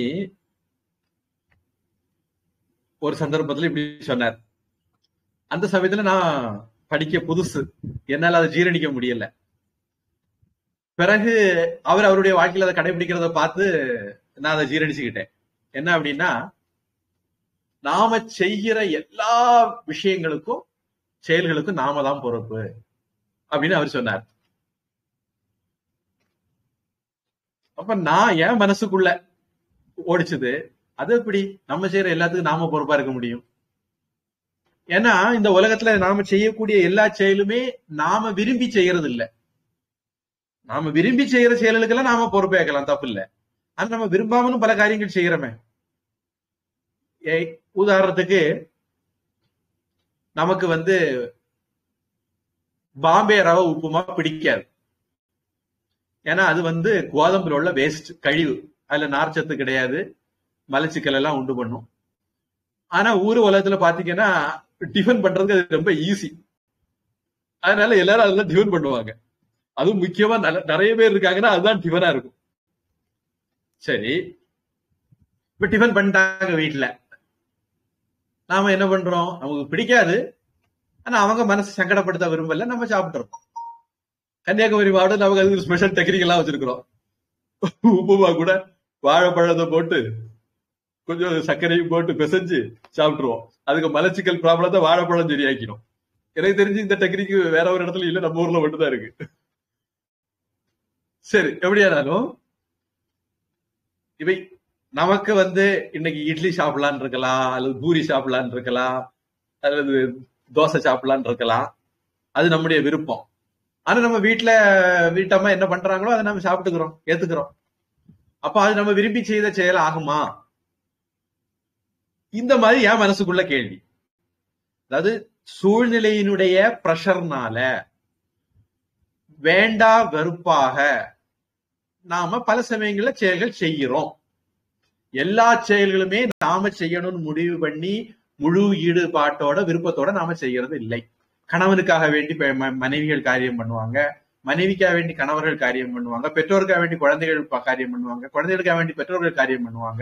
ஒரு சந்தர்ப்பத்துல இப்படி சொன்னார். அந்த சமயத்துல நான் படிக்க புதுசு, என்னால அதை ஜீரணிக்க முடியல. பிறகு அவர் அவருடைய வாழ்க்கையில அதை கடைபிடிக்கிறத பார்த்து நான் அதை ஜீரணிச்சுக்கிட்டேன். என்ன அப்படின்னா, நாம செய்கிற எல்லா விஷயங்களுக்கும் செயல்களுக்கும் நாம தான் பொறுப்பு அப்படின்னு அவர் சொன்னார். அப்ப நான் என் மனசுக்குள்ள ஓடிச்சது, அது எப்படி நம்ம செய்யற எல்லாத்துக்கும் நாம பொறுப்பா இருக்க முடியும்? ஏன்னா இந்த உலகத்துல நாம செய்யக்கூடிய எல்லா செயலுமே நாம விரும்பி செய்யறது இல்ல. நாம விரும்பி செய்யற செயல்களுக்கெல்லாம் நாம பொறுப்பேற்கலாம், தப்பு இல்ல. ஆனா நம்ம விரும்பாமலும் பல காரியங்கள் செய்யறோமே. உதாரணத்துக்கு நமக்கு வந்து பாம்பே ரவை உப்புமா பிடிக்காது. ஏன்னா அது வந்து கோதம்புல உள்ள வேஸ்ட், கழிவு, அதுல நார்ச்சத்து கிடையாது, மலச்சிக்கல் எல்லாம் உண்டு பண்ணும். ஆனா ஊர் உலகத்துல பாத்தீங்கன்னா டிஃபன் பண்றதுக்கு அது ரொம்ப ஈஸி. அதனால எல்லாரும் அதெல்லாம் டிஃபன் பண்ணுவாங்க. அதுவும் முக்கியமா நிறைய பேர் இருக்காங்கன்னா அதுதான் டிஃபனா இருக்கும். சரி, இப்ப டிஃபன் பண்ணிட்டாங்க வீட்டுல, நாம என்ன பண்றோம்? நமக்கு பிடிக்காது, ஆனா அவங்க மனசு சங்கடப்படுத்த விரும்பல, நம்ம சாப்பிட்டுறோம். கன்னியாகுமரி மாவட்டம் நமக்கு அதுக்கு ஸ்பெஷல் டெக்னிக் எல்லாம் வச்சிருக்கிறோம். உப்புமா கூட வாழைப்பழத்தை போட்டு கொஞ்சம் சர்க்கரையும் போட்டு பிசைஞ்சு சாப்பிட்டுருவோம். அதுக்கு மலச்சிக்கல் ப்ராப்ளத்தை வாழைப்பழம் சரியாக்கணும். எனக்கு தெரிஞ்சு இந்த டெக்னிக் வேற ஒரு இடத்துல இல்ல, நம்ம ஊர்ல மட்டும்தான் இருக்கு. சரி, எப்படியானாலும் இவை நமக்கு வந்து இன்னைக்கு இட்லி சாப்பிடலான்னு இருக்கலாம், அல்லது பூரி சாப்பிடலான்னு இருக்கலாம், அல்லது தோசை சாப்பிடலான்னு இருக்கலாம். அது நம்முடைய விருப்பம். ஆனா நம்ம வீட்டுல வீட்டம்மா என்ன பண்றாங்களோ அதை நம்ம சாப்பிட்டுக்கிறோம், ஏத்துக்கிறோம். அப்ப அது நம்ம விரும்பி செய்த செயல் ஆகுமா? இந்த மாதிரி என் மனசுக்குள்ள கேள்வி. அதாவது சூழ்நிலையினுடைய பிரஷர்னால வேண்டா வெறுப்பாக நாம பல சமயங்கள்ல செயல்கள் செய்கிறோம். எல்லா செயல்களுமே நாம செய்யணும்னு முடிவு பண்ணி முழு ஈடுபாட்டோட விருப்பத்தோட நாம செய்யறது இல்லை. கணவனுக்காக வேண்டி மனைவிகள் காரியம் பண்ணுவாங்க, மனைவிக்காக வேண்டி கணவர்கள் காரியம் பண்ணுவாங்க, பெற்றோருக்காக வேண்டி குழந்தைகள் காரியம் பண்ணுவாங்க, குழந்தைகளுக்காக வேண்டி பெற்றோர்கள் காரியம் பண்ணுவாங்க.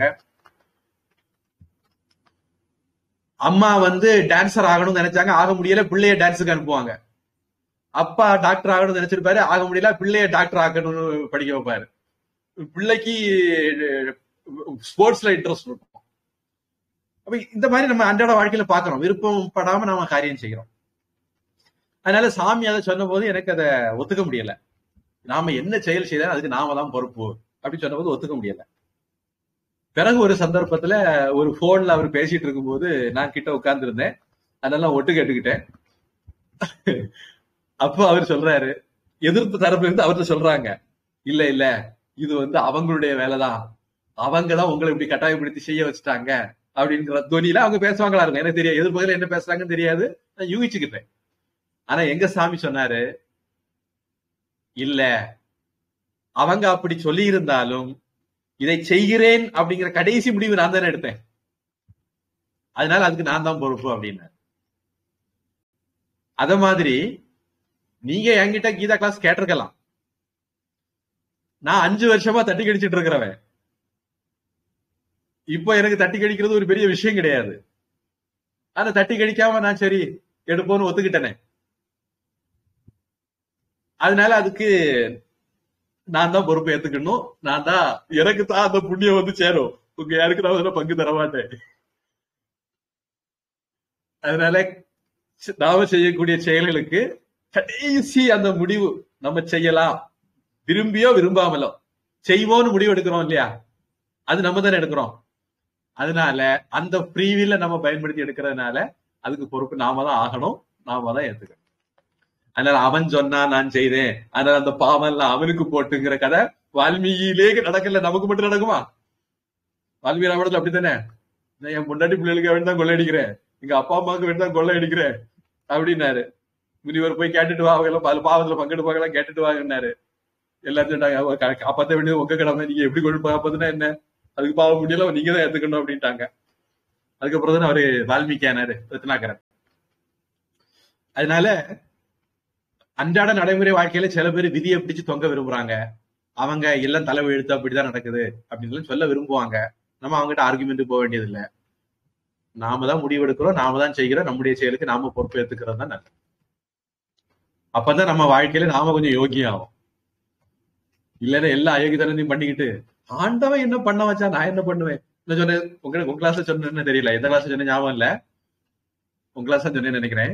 அம்மா வந்து டான்சர் ஆகணும்னு நினைச்சாங்க, ஆக முடியல, பிள்ளைய டான்ஸுக்கு அனுப்புவாங்க. அப்பா டாக்டர் ஆகணும்னு நினைச்சிருப்பாரு, ஆக முடியல, பிள்ளைய டாக்டர் ஆகணும்னு படிக்க வைப்பாரு. பிள்ளைக்கு ஸ்போர்ட்ஸ்ல இன்ட்ரெஸ்ட் இருக்கும். அப்ப இந்த மாதிரி நம்ம அன்றாட வாழ்க்கையில பாக்குறோம், விருப்பம் படாம நாம காரியம் செய்யறோம். அதனால சாமி அதை சொன்ன போது எனக்கு அதை ஒத்துக்க முடியல. நாம என்ன செயல் செய்தாலும் அதுக்கு நாம தான் பொறுப்பு அப்படின்னு சொன்ன போது ஒத்துக்க முடியல. பிறகு ஒரு சந்தர்ப்பத்துல ஒரு போன்ல அவர் பேசிட்டு இருக்கும் போது நான் கிட்ட உட்கார்ந்து இருந்தேன், அதெல்லாம் ஒட்டு கேட்டுக்கிட்டேன். அப்போ அவர் சொல்றாரு, எதிர்ப்பு தரப்புல இருந்து அவர்கிட்ட சொல்றாங்க, இல்ல இல்ல இது வந்து அவங்களுடைய வேலைதான், அவங்கதான் உங்களை இப்படி கட்டாயப்படுத்தி செய்ய வச்சுட்டாங்க அப்படிங்கிற துணியில அவங்க பேசுவாங்களா இருக்கும். எனக்கு தெரியாது, எதிர்ப்பதில் என்ன பேசுறாங்கன்னு தெரியாது, நான் யூகிச்சுக்கிட்டேன். ஆனா எங்க சாமி சொன்னாரு, இல்ல அவங்க அப்படி சொல்லி இருந்தாலும் இதை செய்கிறேன் அப்படிங்கிற கடைசி முடிவு நான் தானே எடுத்தேன், அதனால அதுக்கு நான் தான் பொறுப்பு அப்படின்னாரு. அத மாதிரி நீங்க என்கிட்ட கீதா கிளாஸ் கேட்டிருக்கலாம். நான் அஞ்சு வருஷமா தட்டி கடிச்சிட்டு இருக்கிறவன். இப்போ எனக்கு தட்டி கடிக்கிறது ஒரு பெரிய விஷயம் கிடையாது. ஆனா தட்டி கடிக்காம நான் சரி எடுப்போன்னு ஒத்துக்கிட்டேனே, அதனால அதுக்கு நான் தான் பொறுப்பு ஏத்துக்கணும். நான் தான், எனக்கு தான் அந்த புண்ணியம் வந்து சேரும், உங்க யாருக்கு நான் பங்கு தர மாட்டேன். அதனால நாம செய்யக்கூடிய செயல்களுக்கு கடைசி அந்த முடிவு நம்ம செய்யலாம், விரும்பியோ விரும்பாமலோ செய்வோம்னு முடிவு எடுக்கிறோம் இல்லையா, அது நம்ம தானே எடுக்கிறோம். அதனால அந்த ஃப்ரீவில்ல நம்ம பயன்படுத்தி எடுக்கிறதுனால அதுக்கு பொறுப்பு நாம தான் ஆகணும், நாம தான் ஏத்துக்கணும். அதனால அவன் சொன்னா நான் செய்தேன், அதனால அந்த பாவம் எல்லாம் அவனுக்கு போட்டுங்கிற கதை வால்மீகியிலே நடக்கல, நமக்கு மட்டும் நடக்குமா? வால்மீகி ராமாயணத்துல அப்படித்தானே, நான் என் பொண்டாட்டி பிள்ளைகளுக்கு வேண்டாம் கொள்ளை அடிக்கிறேன், எங்க அப்பா அம்மாவுக்கு வேண்டாம் கொள்ளை அடிக்கிறேன் அப்படின்னாரு. முனிவர் போய் கேட்டுட்டு வா, அவங்க எல்லாம் பாவத்துல பங்கெடுப்பாங்க எல்லாம் கேட்டுட்டு வாங்கினாரு. எல்லாரும் சொன்னாங்க காப்பாற்ற வேண்டியது உங்க கடமை, நீங்க எப்படி கொண்டு காப்பாத்துனா என்ன, அதுக்கு பாவ முடியல நீங்க தான் ஏத்துக்கணும் அப்படின்ட்டாங்க. அதுக்கப்புறம் தான் அவரு வால்மீகி ஆனாரு ரத்னாகரன். அதனால அன்றாட நடைமுறை வாழ்க்கையில சில பேர் விதியை பிடிச்சு தொங்க விரும்புறாங்க. அவங்க எல்லாம் தலைவை எழுத்து அப்படிதான் நடக்குது அப்படின்னு சொல்ல விரும்புவாங்க. நம்ம அவங்ககிட்ட ஆர்குமெண்ட் போக வேண்டியது இல்லை. நாம தான் முடிவெடுக்கிறோம், நாம தான் செய்கிறோம், நம்முடைய செயலுக்கு நாம பொறுப்பு ஏத்துக்கிறது தான் நல்லது. அப்பதான் நம்ம வாழ்க்கையில நாம கொஞ்சம் யோகியம் ஆகும். இல்லன்னா எல்லா அயோகிதனையும் பண்ணிக்கிட்டு ஆண்டவன் என்ன பண்ண வச்சா நான் என்ன பண்ணுவேன். நான் சொன்னேன் உங்க உங்க கிளாஸ்ல சொன்னேன்னு தெரியல, எந்த கிளாஸ்ல சொன்ன ஞாபகம் இல்ல, உங்க கிளாஸ் சொன்னேன்னு நினைக்கிறேன்.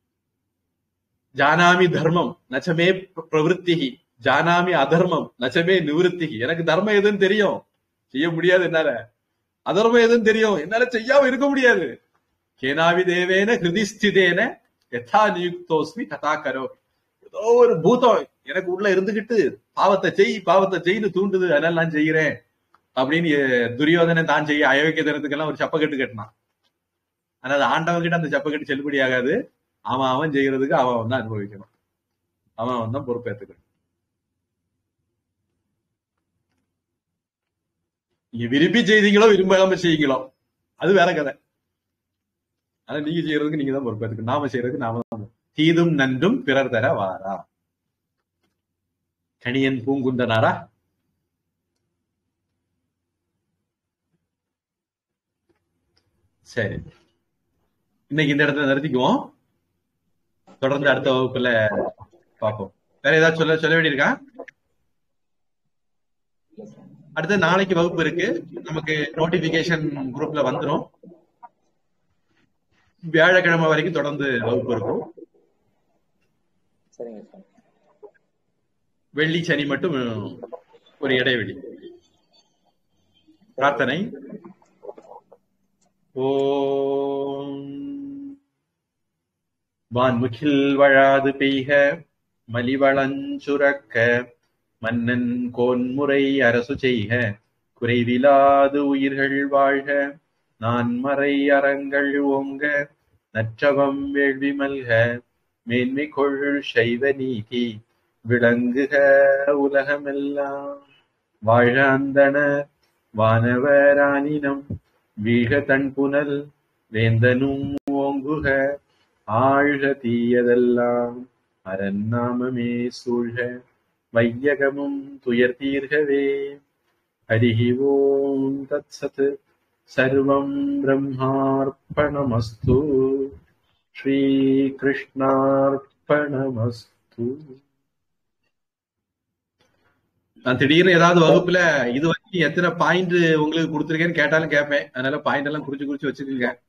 ஜானாமி தர்மம் நச்சமே பிரவருத்திகி, ஜானாமி அதர்மம் நச்சமே நிவருத்திகி. எனக்கு தர்மம் எதுன்னு தெரியும், செய்ய முடியாது என்னால. அதர்மம் எதுன்னு தெரியும், என்னால செய்யாம இருக்க முடியாது. கேனாவி தேவேன ஹிருதிஸ்திதேன யதா நியுக்தோஸ்மி ததா கரோ. ஏதோ ஒரு பூதம் எனக்கு உள்ள இருந்துகிட்டு பாவத்தை செய் பாவத்தை செய்து தூண்டுது, அதனால நான் செய்யறேன் அப்படின்னு துரியோதனை தான் செய்ய அயோக்கிய தனத்துக்கெல்லாம் ஒரு சப்பக்கட்டு கட்டினான். ஆனா ஆண்டவன் கிட்ட அந்த சப்பக்கட்டு செல்லுபடி ஆகாது. அவன் அவன் செய்யறதுக்கு அவன் தான் அனுபவிக்கணும், அவன் அவன் தான் பொறுப்பேற்றுக்கணும். நீங்க விரும்பி செய்தீங்களோ விரும்பாம செய்யுங்களோ அது வேற கதை. ஆனா நீங்க செய்யறதுக்கு நீங்க தான் பொறுப்பேற்றுக்கணும், நாம செய்யறதுக்கு நாம தான். தீதும் நன்றும் பிறர் தர வாரா, கணியன் பூங்குந்தனாரா. சரி, இன்னைக்கு இந்த இடத்துல நிறுத்திக்குவோம். தொடர்ந்து அடுத்த வகுப்புல பார்ப்போம். வேற ஏதாவது சொல்ல சொல்ல வேண்டியிருக்கா? அடுத்த நாளைக்கு வகுப்பு இருக்கு, நமக்கு நோட்டிபிகேஷன் குரூப்ல வந்துடும். வியாழக்கிழமை வரைக்கும் தொடர்ந்து வகுப்பு இருக்கும். வெள்ளி சனி மட்டும் ஒரு இடைவெளி. பிரார்த்தனை. ஓம் வான்முகில் வழாது பெய்க மலிவளஞ்சுரக்க, மன்னன் கோன்முறை அரசு செய்க, குறைவிலாது உயிர்கள் வாழ்க, நான் மறை அறங்கள் ஓங்க, நற்றவம் வேள்வி மல்க, மேன்மை கொள் சைவ நீதி விளங்குக உலகமெல்லாம். வாழ்க அந்தணர் வானவரானினம், வீழ்க தன் புனல் வேந்தனும் ஓங்குக, ஆழ்க தீயதெல்லாம் அரண்நாமமே சூழ்க, வையகமும் துயர் தீர்கவே. ஹரிஹி ஓம் தத் சத். சர்வம் பிரம்மார்ப்பணமஸ்து. ஸ்ரீ கிருஷ்ணார்ப்பணமஸ்து. நான் திடீர்னு ஏதாவது வகுப்புல இது வரைக்கும் எத்தனை பாயிண்ட் உங்களுக்கு கொடுத்துருக்கேன்னு கேட்டாலும் கேட்பேன். அதனால பாயிண்ட் எல்லாம் குறிச்சு குறிச்சு வச்சுக்கோங்க.